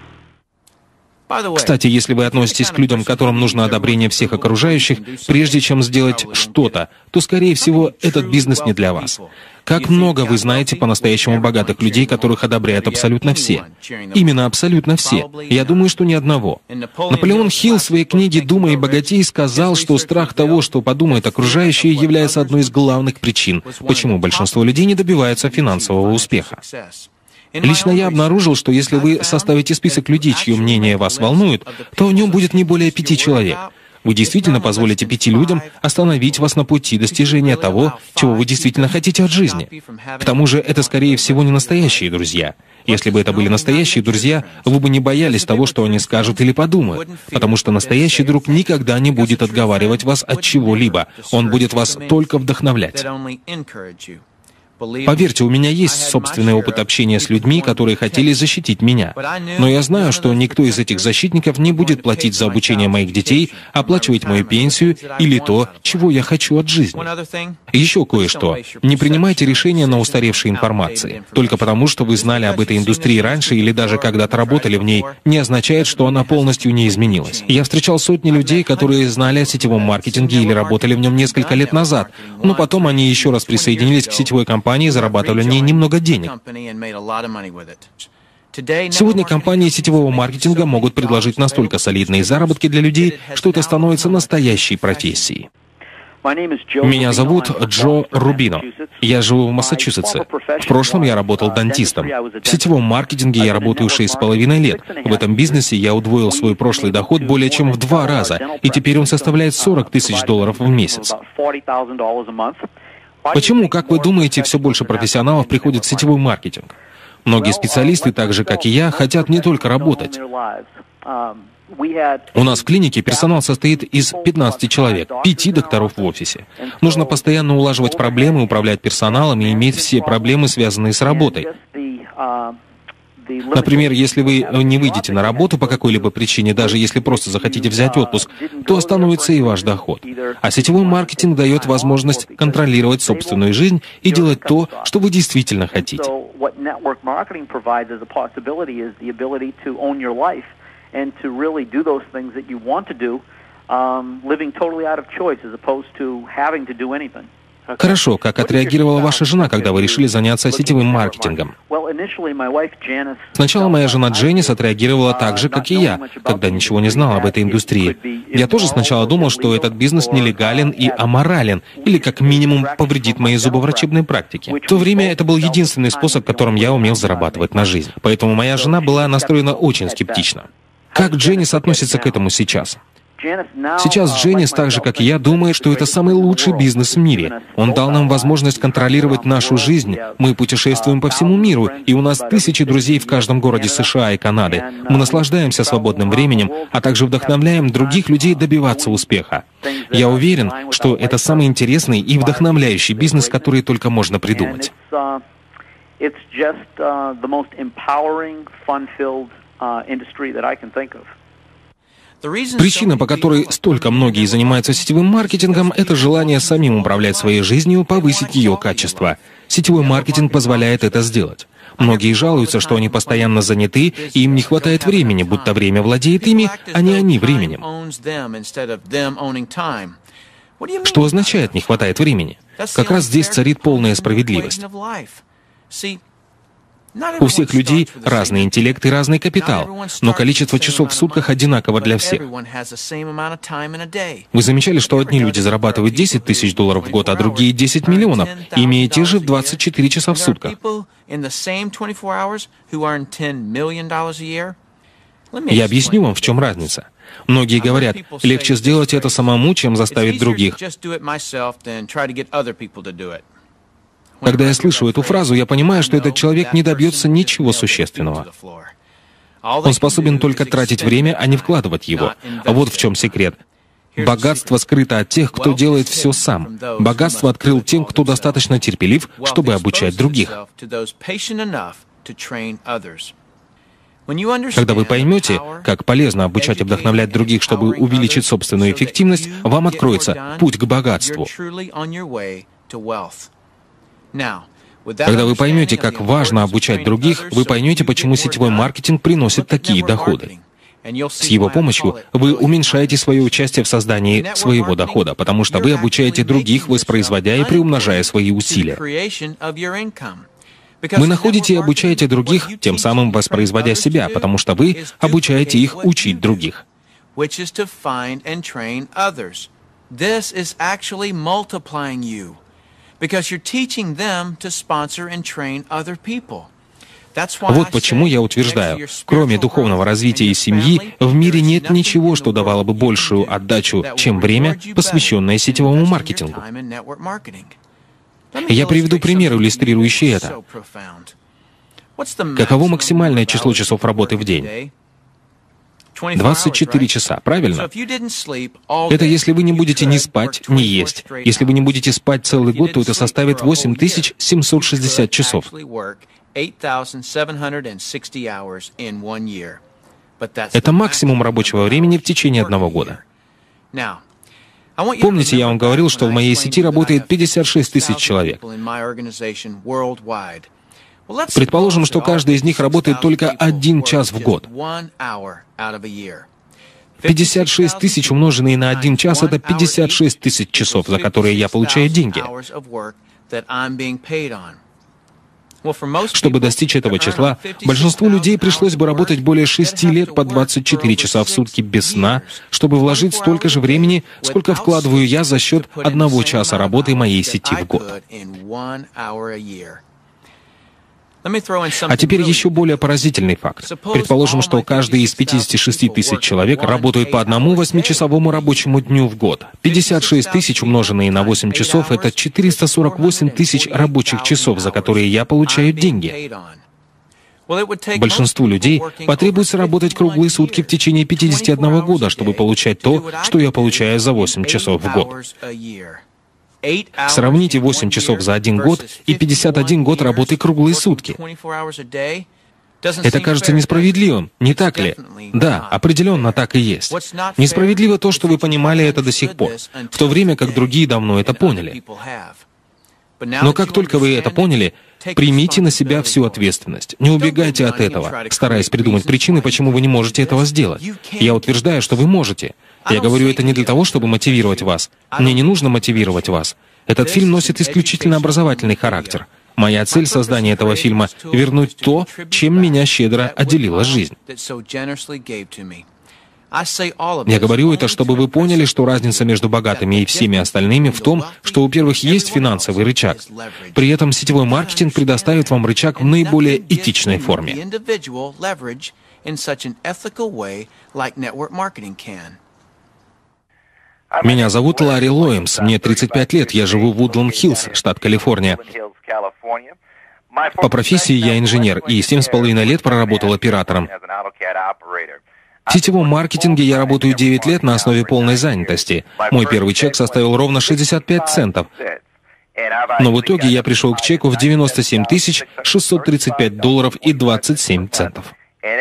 Кстати, если вы относитесь к людям, которым нужно одобрение всех окружающих, прежде чем сделать что-то, то, скорее всего, этот бизнес не для вас. Как много вы знаете по-настоящему богатых людей, которых одобряют абсолютно все? Именно абсолютно все. Я думаю, что ни одного. Наполеон Хилл в своей книге «Думай и богатей» сказал, что страх того, что подумают окружающие, является одной из главных причин, почему большинство людей не добиваются финансового успеха. Лично я обнаружил, что если вы составите список людей, чье мнение вас волнует, то в нем будет не более пяти человек. Вы действительно позволите пяти людям остановить вас на пути достижения того, чего вы действительно хотите от жизни. К тому же, это, скорее всего, не настоящие друзья. Если бы это были настоящие друзья, вы бы не боялись того, что они скажут или подумают, потому что настоящий друг никогда не будет отговаривать вас от чего-либо. Он будет вас только вдохновлять. Поверьте, у меня есть собственный опыт общения с людьми, которые хотели защитить меня. Но я знаю, что никто из этих защитников не будет платить за обучение моих детей, оплачивать мою пенсию или то, чего я хочу от жизни. Еще кое-что. Не принимайте решения на устаревшей информации. Только потому, что вы знали об этой индустрии раньше или даже когда-то работали в ней, не означает, что она полностью не изменилась. Я встречал сотни людей, которые знали о сетевом маркетинге или работали в нем несколько лет назад, но потом они еще раз присоединились к сетевой компании и зарабатывали на ней немного денег. Сегодня компании сетевого маркетинга могут предложить настолько солидные заработки для людей, что это становится настоящей профессией. Меня зовут Джо Рубино. Я живу в Массачусетсе. В прошлом я работал дантистом. В сетевом маркетинге я работаю шесть с половиной лет. В этом бизнесе я удвоил свой прошлый доход более чем в два раза, и теперь он составляет сорок тысяч долларов в месяц. Почему, как вы думаете, все больше профессионалов приходит в сетевой маркетинг? Многие специалисты, так же как и я, хотят не только работать. У нас в клинике персонал состоит из пятнадцати человек, пяти докторов в офисе. Нужно постоянно улаживать проблемы, управлять персоналом и иметь все проблемы, связанные с работой. Например, если вы не выйдете на работу по какой-либо причине, даже если просто захотите взять отпуск, то остановится и ваш доход. А сетевой маркетинг дает возможность контролировать собственную жизнь и делать то, что вы действительно хотите. And to really do those things that you want to do, um, living totally out of choice as opposed to having to do anything. Хорошо, как отреагировала ваша жена, когда вы решили заняться сетевым маркетингом? Сначала моя жена Дженнис отреагировала так же, как и я, когда ничего не знала об этой индустрии. Я тоже сначала думал, что этот бизнес нелегален и аморален, или как минимум повредит моей зубоврачебной практике. В то время это был единственный способ, которым я умел зарабатывать на жизнь. Поэтому моя жена была настроена очень скептично. Как Дженнис относится к этому сейчас? Сейчас Дженнис, так же как и я, думает, что это самый лучший бизнес в мире. Он дал нам возможность контролировать нашу жизнь. Мы путешествуем по всему миру, и у нас тысячи друзей в каждом городе США и Канады. Мы наслаждаемся свободным временем, а также вдохновляем других людей добиваться успеха. Я уверен, что это самый интересный и вдохновляющий бизнес, который только можно придумать. Причина, по которой столько многие занимаются сетевым маркетингом, это желание самим управлять своей жизнью, повысить ее качество. Сетевой маркетинг позволяет это сделать. Многие жалуются, что они постоянно заняты, и им не хватает времени, будто время владеет ими, а не они временем. Что означает «не хватает времени»? Как раз здесь царит полная справедливость. У всех людей разный интеллект и разный капитал, но количество часов в сутках одинаково для всех. Вы замечали, что одни люди зарабатывают десять тысяч долларов в год, а другие десять миллионов, имея те же двадцать четыре часа в сутках? Я объясню вам, в чем разница. Многие говорят, легче сделать это самому, чем заставить других. Когда я слышу эту фразу, я понимаю, что этот человек не добьется ничего существенного. Он способен только тратить время, а не вкладывать его. А вот в чем секрет. Богатство скрыто от тех, кто делает все сам. Богатство открыл тем, кто достаточно терпелив, чтобы обучать других. Когда вы поймете, как полезно обучать и вдохновлять других, чтобы увеличить собственную эффективность, вам откроется путь к богатству. Когда вы поймете, как важно обучать других, вы поймете, почему сетевой маркетинг приносит такие доходы. С его помощью вы уменьшаете свое участие в создании своего дохода, потому что вы обучаете других, воспроизводя и приумножая свои усилия. Вы находите и обучаете других, тем самым воспроизводя себя, потому что вы обучаете их учить других. Вот почему я утверждаю, кроме духовного развития и семьи, в мире нет ничего, что давало бы большую отдачу, чем время, посвященное сетевому маркетингу. Я приведу пример, иллюстрирующий это. Каково максимальное число часов работы в день? двадцать четыре часа, правильно? Это если вы не будете ни спать, ни есть. Если вы не будете спать целый год, то это составит восемь тысяч семьсот шестьдесят часов. Это максимум рабочего времени в течение одного года. Помните, я вам говорил, что в моей сети работает пятьдесят шесть тысяч человек. Предположим, что каждый из них работает только один час в год. пятьдесят шесть тысяч умноженные на один час — это пятьдесят шесть тысяч часов, за которые я получаю деньги. Чтобы достичь этого числа, большинству людей пришлось бы работать более шести лет по двадцать четыре часа в сутки без сна, чтобы вложить столько же времени, сколько вкладываю я за счет одного часа работы моей сети в год. А теперь еще более поразительный факт. Предположим, что каждый из пятидесяти шести тысяч человек работает по одному восьмичасовому рабочему дню в год. пятьдесят шесть тысяч умноженные на восемь часов — это четыреста сорок восемь тысяч рабочих часов, за которые я получаю деньги. Большинству людей потребуется работать круглые сутки в течение пятидесяти одного года, чтобы получать то, что я получаю за восемь часов в год. Сравните восемь часов за один год и пятьдесят один год работы круглые сутки. Это кажется несправедливым, не так ли? Да, определенно так и есть. Несправедливо то, что вы понимали это до сих пор, в то время как другие давно это поняли. Но как только вы это поняли, примите на себя всю ответственность. Не убегайте от этого, стараясь придумать причины, почему вы не можете этого сделать. Я утверждаю, что вы можете. Я говорю это не для того, чтобы мотивировать вас. Мне не нужно мотивировать вас. Этот фильм носит исключительно образовательный характер. Моя цель создания этого фильма — вернуть то, чем меня щедро отделила жизнь. Я говорю это, чтобы вы поняли, что разница между богатыми и всеми остальными в том, что у первых есть финансовый рычаг. При этом сетевой маркетинг предоставит вам рычаг в наиболее этичной форме. Меня зовут Ларри Лоимс, мне тридцать пять лет, я живу в Вудланд-Хиллз, штат Калифорния. По профессии я инженер и семь с половиной лет проработал оператором. В сетевом маркетинге я работаю девять лет на основе полной занятости. Мой первый чек составил ровно шестьдесят пять центов. Но в итоге я пришел к чеку в девяносто семь тысяч шестьсот тридцать пять долларов и двадцать семь центов.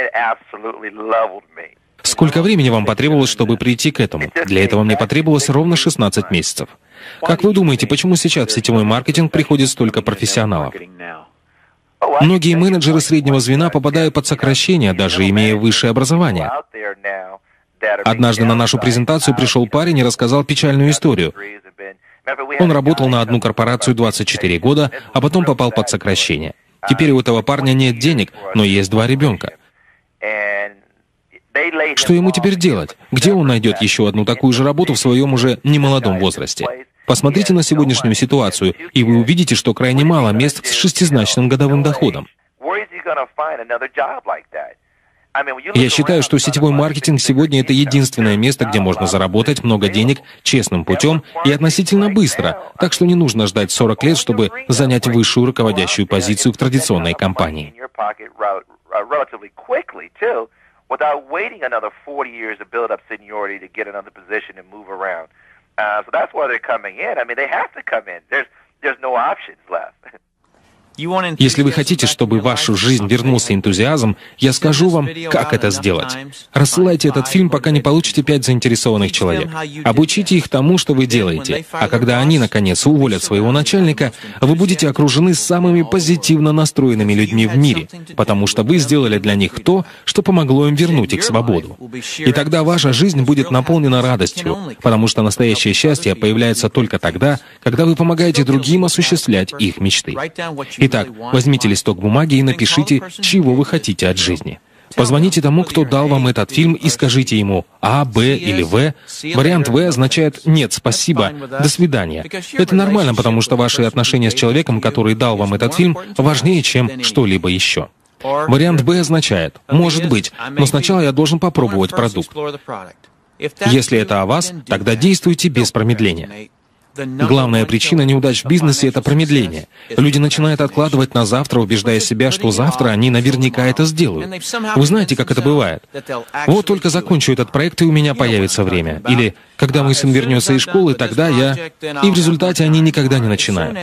Сколько времени вам потребовалось, чтобы прийти к этому? Для этого мне потребовалось ровно шестнадцать месяцев. Как вы думаете, почему сейчас в сетевой маркетинг приходит столько профессионалов? Многие менеджеры среднего звена попадают под сокращение, даже имея высшее образование. Однажды на нашу презентацию пришел парень и рассказал печальную историю. Он работал на одну корпорацию двадцать четыре года, а потом попал под сокращение. Теперь у этого парня нет денег, но есть два ребенка. Что ему теперь делать? Где он найдет еще одну такую же работу в своем уже немолодом возрасте? Посмотрите на сегодняшнюю ситуацию, и вы увидите, что крайне мало мест с шестизначным годовым доходом. Я считаю, что сетевой маркетинг сегодня — это единственное место, где можно заработать много денег честным путем и относительно быстро, так что не нужно ждать сорок лет, чтобы занять высшую руководящую позицию в традиционной компании. Without waiting another forty years to build up seniority to get another position and move around. Uh, so that's why they're coming in. I mean, they have to come in. There's, there's no options left. Если вы хотите, чтобы в вашу жизнь вернулся энтузиазм, я скажу вам, как это сделать. Рассылайте этот фильм, пока не получите пять заинтересованных человек. Обучите их тому, что вы делаете. А когда они, наконец, уволят своего начальника, вы будете окружены самыми позитивно настроенными людьми в мире, потому что вы сделали для них то, что помогло им вернуть их свободу. И тогда ваша жизнь будет наполнена радостью, потому что настоящее счастье появляется только тогда, когда вы помогаете другим осуществлять их мечты. Итак, возьмите листок бумаги и напишите, чего вы хотите от жизни. Позвоните тому, кто дал вам этот фильм, и скажите ему А, Б или В. Вариант В означает «нет, спасибо, до свидания». Это нормально, потому что ваши отношения с человеком, который дал вам этот фильм, важнее, чем что-либо еще. Вариант Б означает «может быть, но сначала я должен попробовать продукт». Если это о вас, тогда действуйте без промедления. Главная причина неудач в бизнесе — это промедление. Люди начинают откладывать на завтра, убеждая себя, что завтра они наверняка это сделают. Вы знаете, как это бывает? Вот только закончу этот проект, и у меня появится время. Или когда мой сын вернется из школы, тогда я... И в результате они никогда не начинают.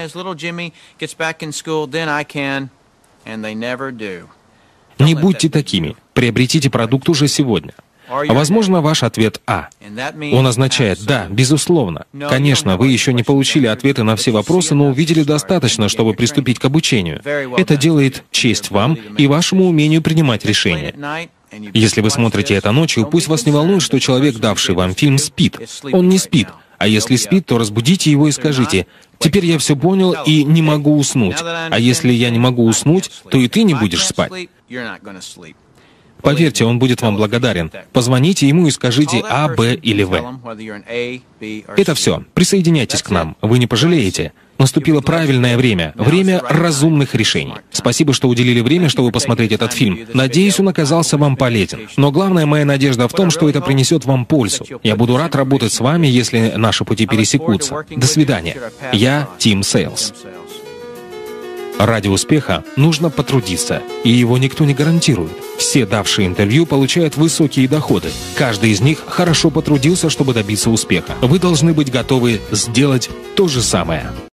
Не будьте такими. Приобретите продукт уже сегодня. Возможно, ваш ответ «А». Он означает «да», безусловно. Конечно, вы еще не получили ответы на все вопросы, но увидели достаточно, чтобы приступить к обучению. Это делает честь вам и вашему умению принимать решения. Если вы смотрите это ночью, пусть вас не волнует, что человек, давший вам фильм, спит. Он не спит. А если спит, то разбудите его и скажите: «Теперь я все понял и не могу уснуть». А если я не могу уснуть, то и ты не будешь спать. Поверьте, он будет вам благодарен. Позвоните ему и скажите А, Б или В. Это все. Присоединяйтесь к нам. Вы не пожалеете. Наступило правильное время. Время разумных решений. Спасибо, что уделили время, чтобы посмотреть этот фильм. Надеюсь, он оказался вам полезен. Но главная моя надежда в том, что это принесет вам пользу. Я буду рад работать с вами, если наши пути пересекутся. До свидания. Я Тим Сейлс. Ради успеха нужно потрудиться, и его никто не гарантирует. Все давшие интервью получают высокие доходы. Каждый из них хорошо потрудился, чтобы добиться успеха. Вы должны быть готовы сделать то же самое.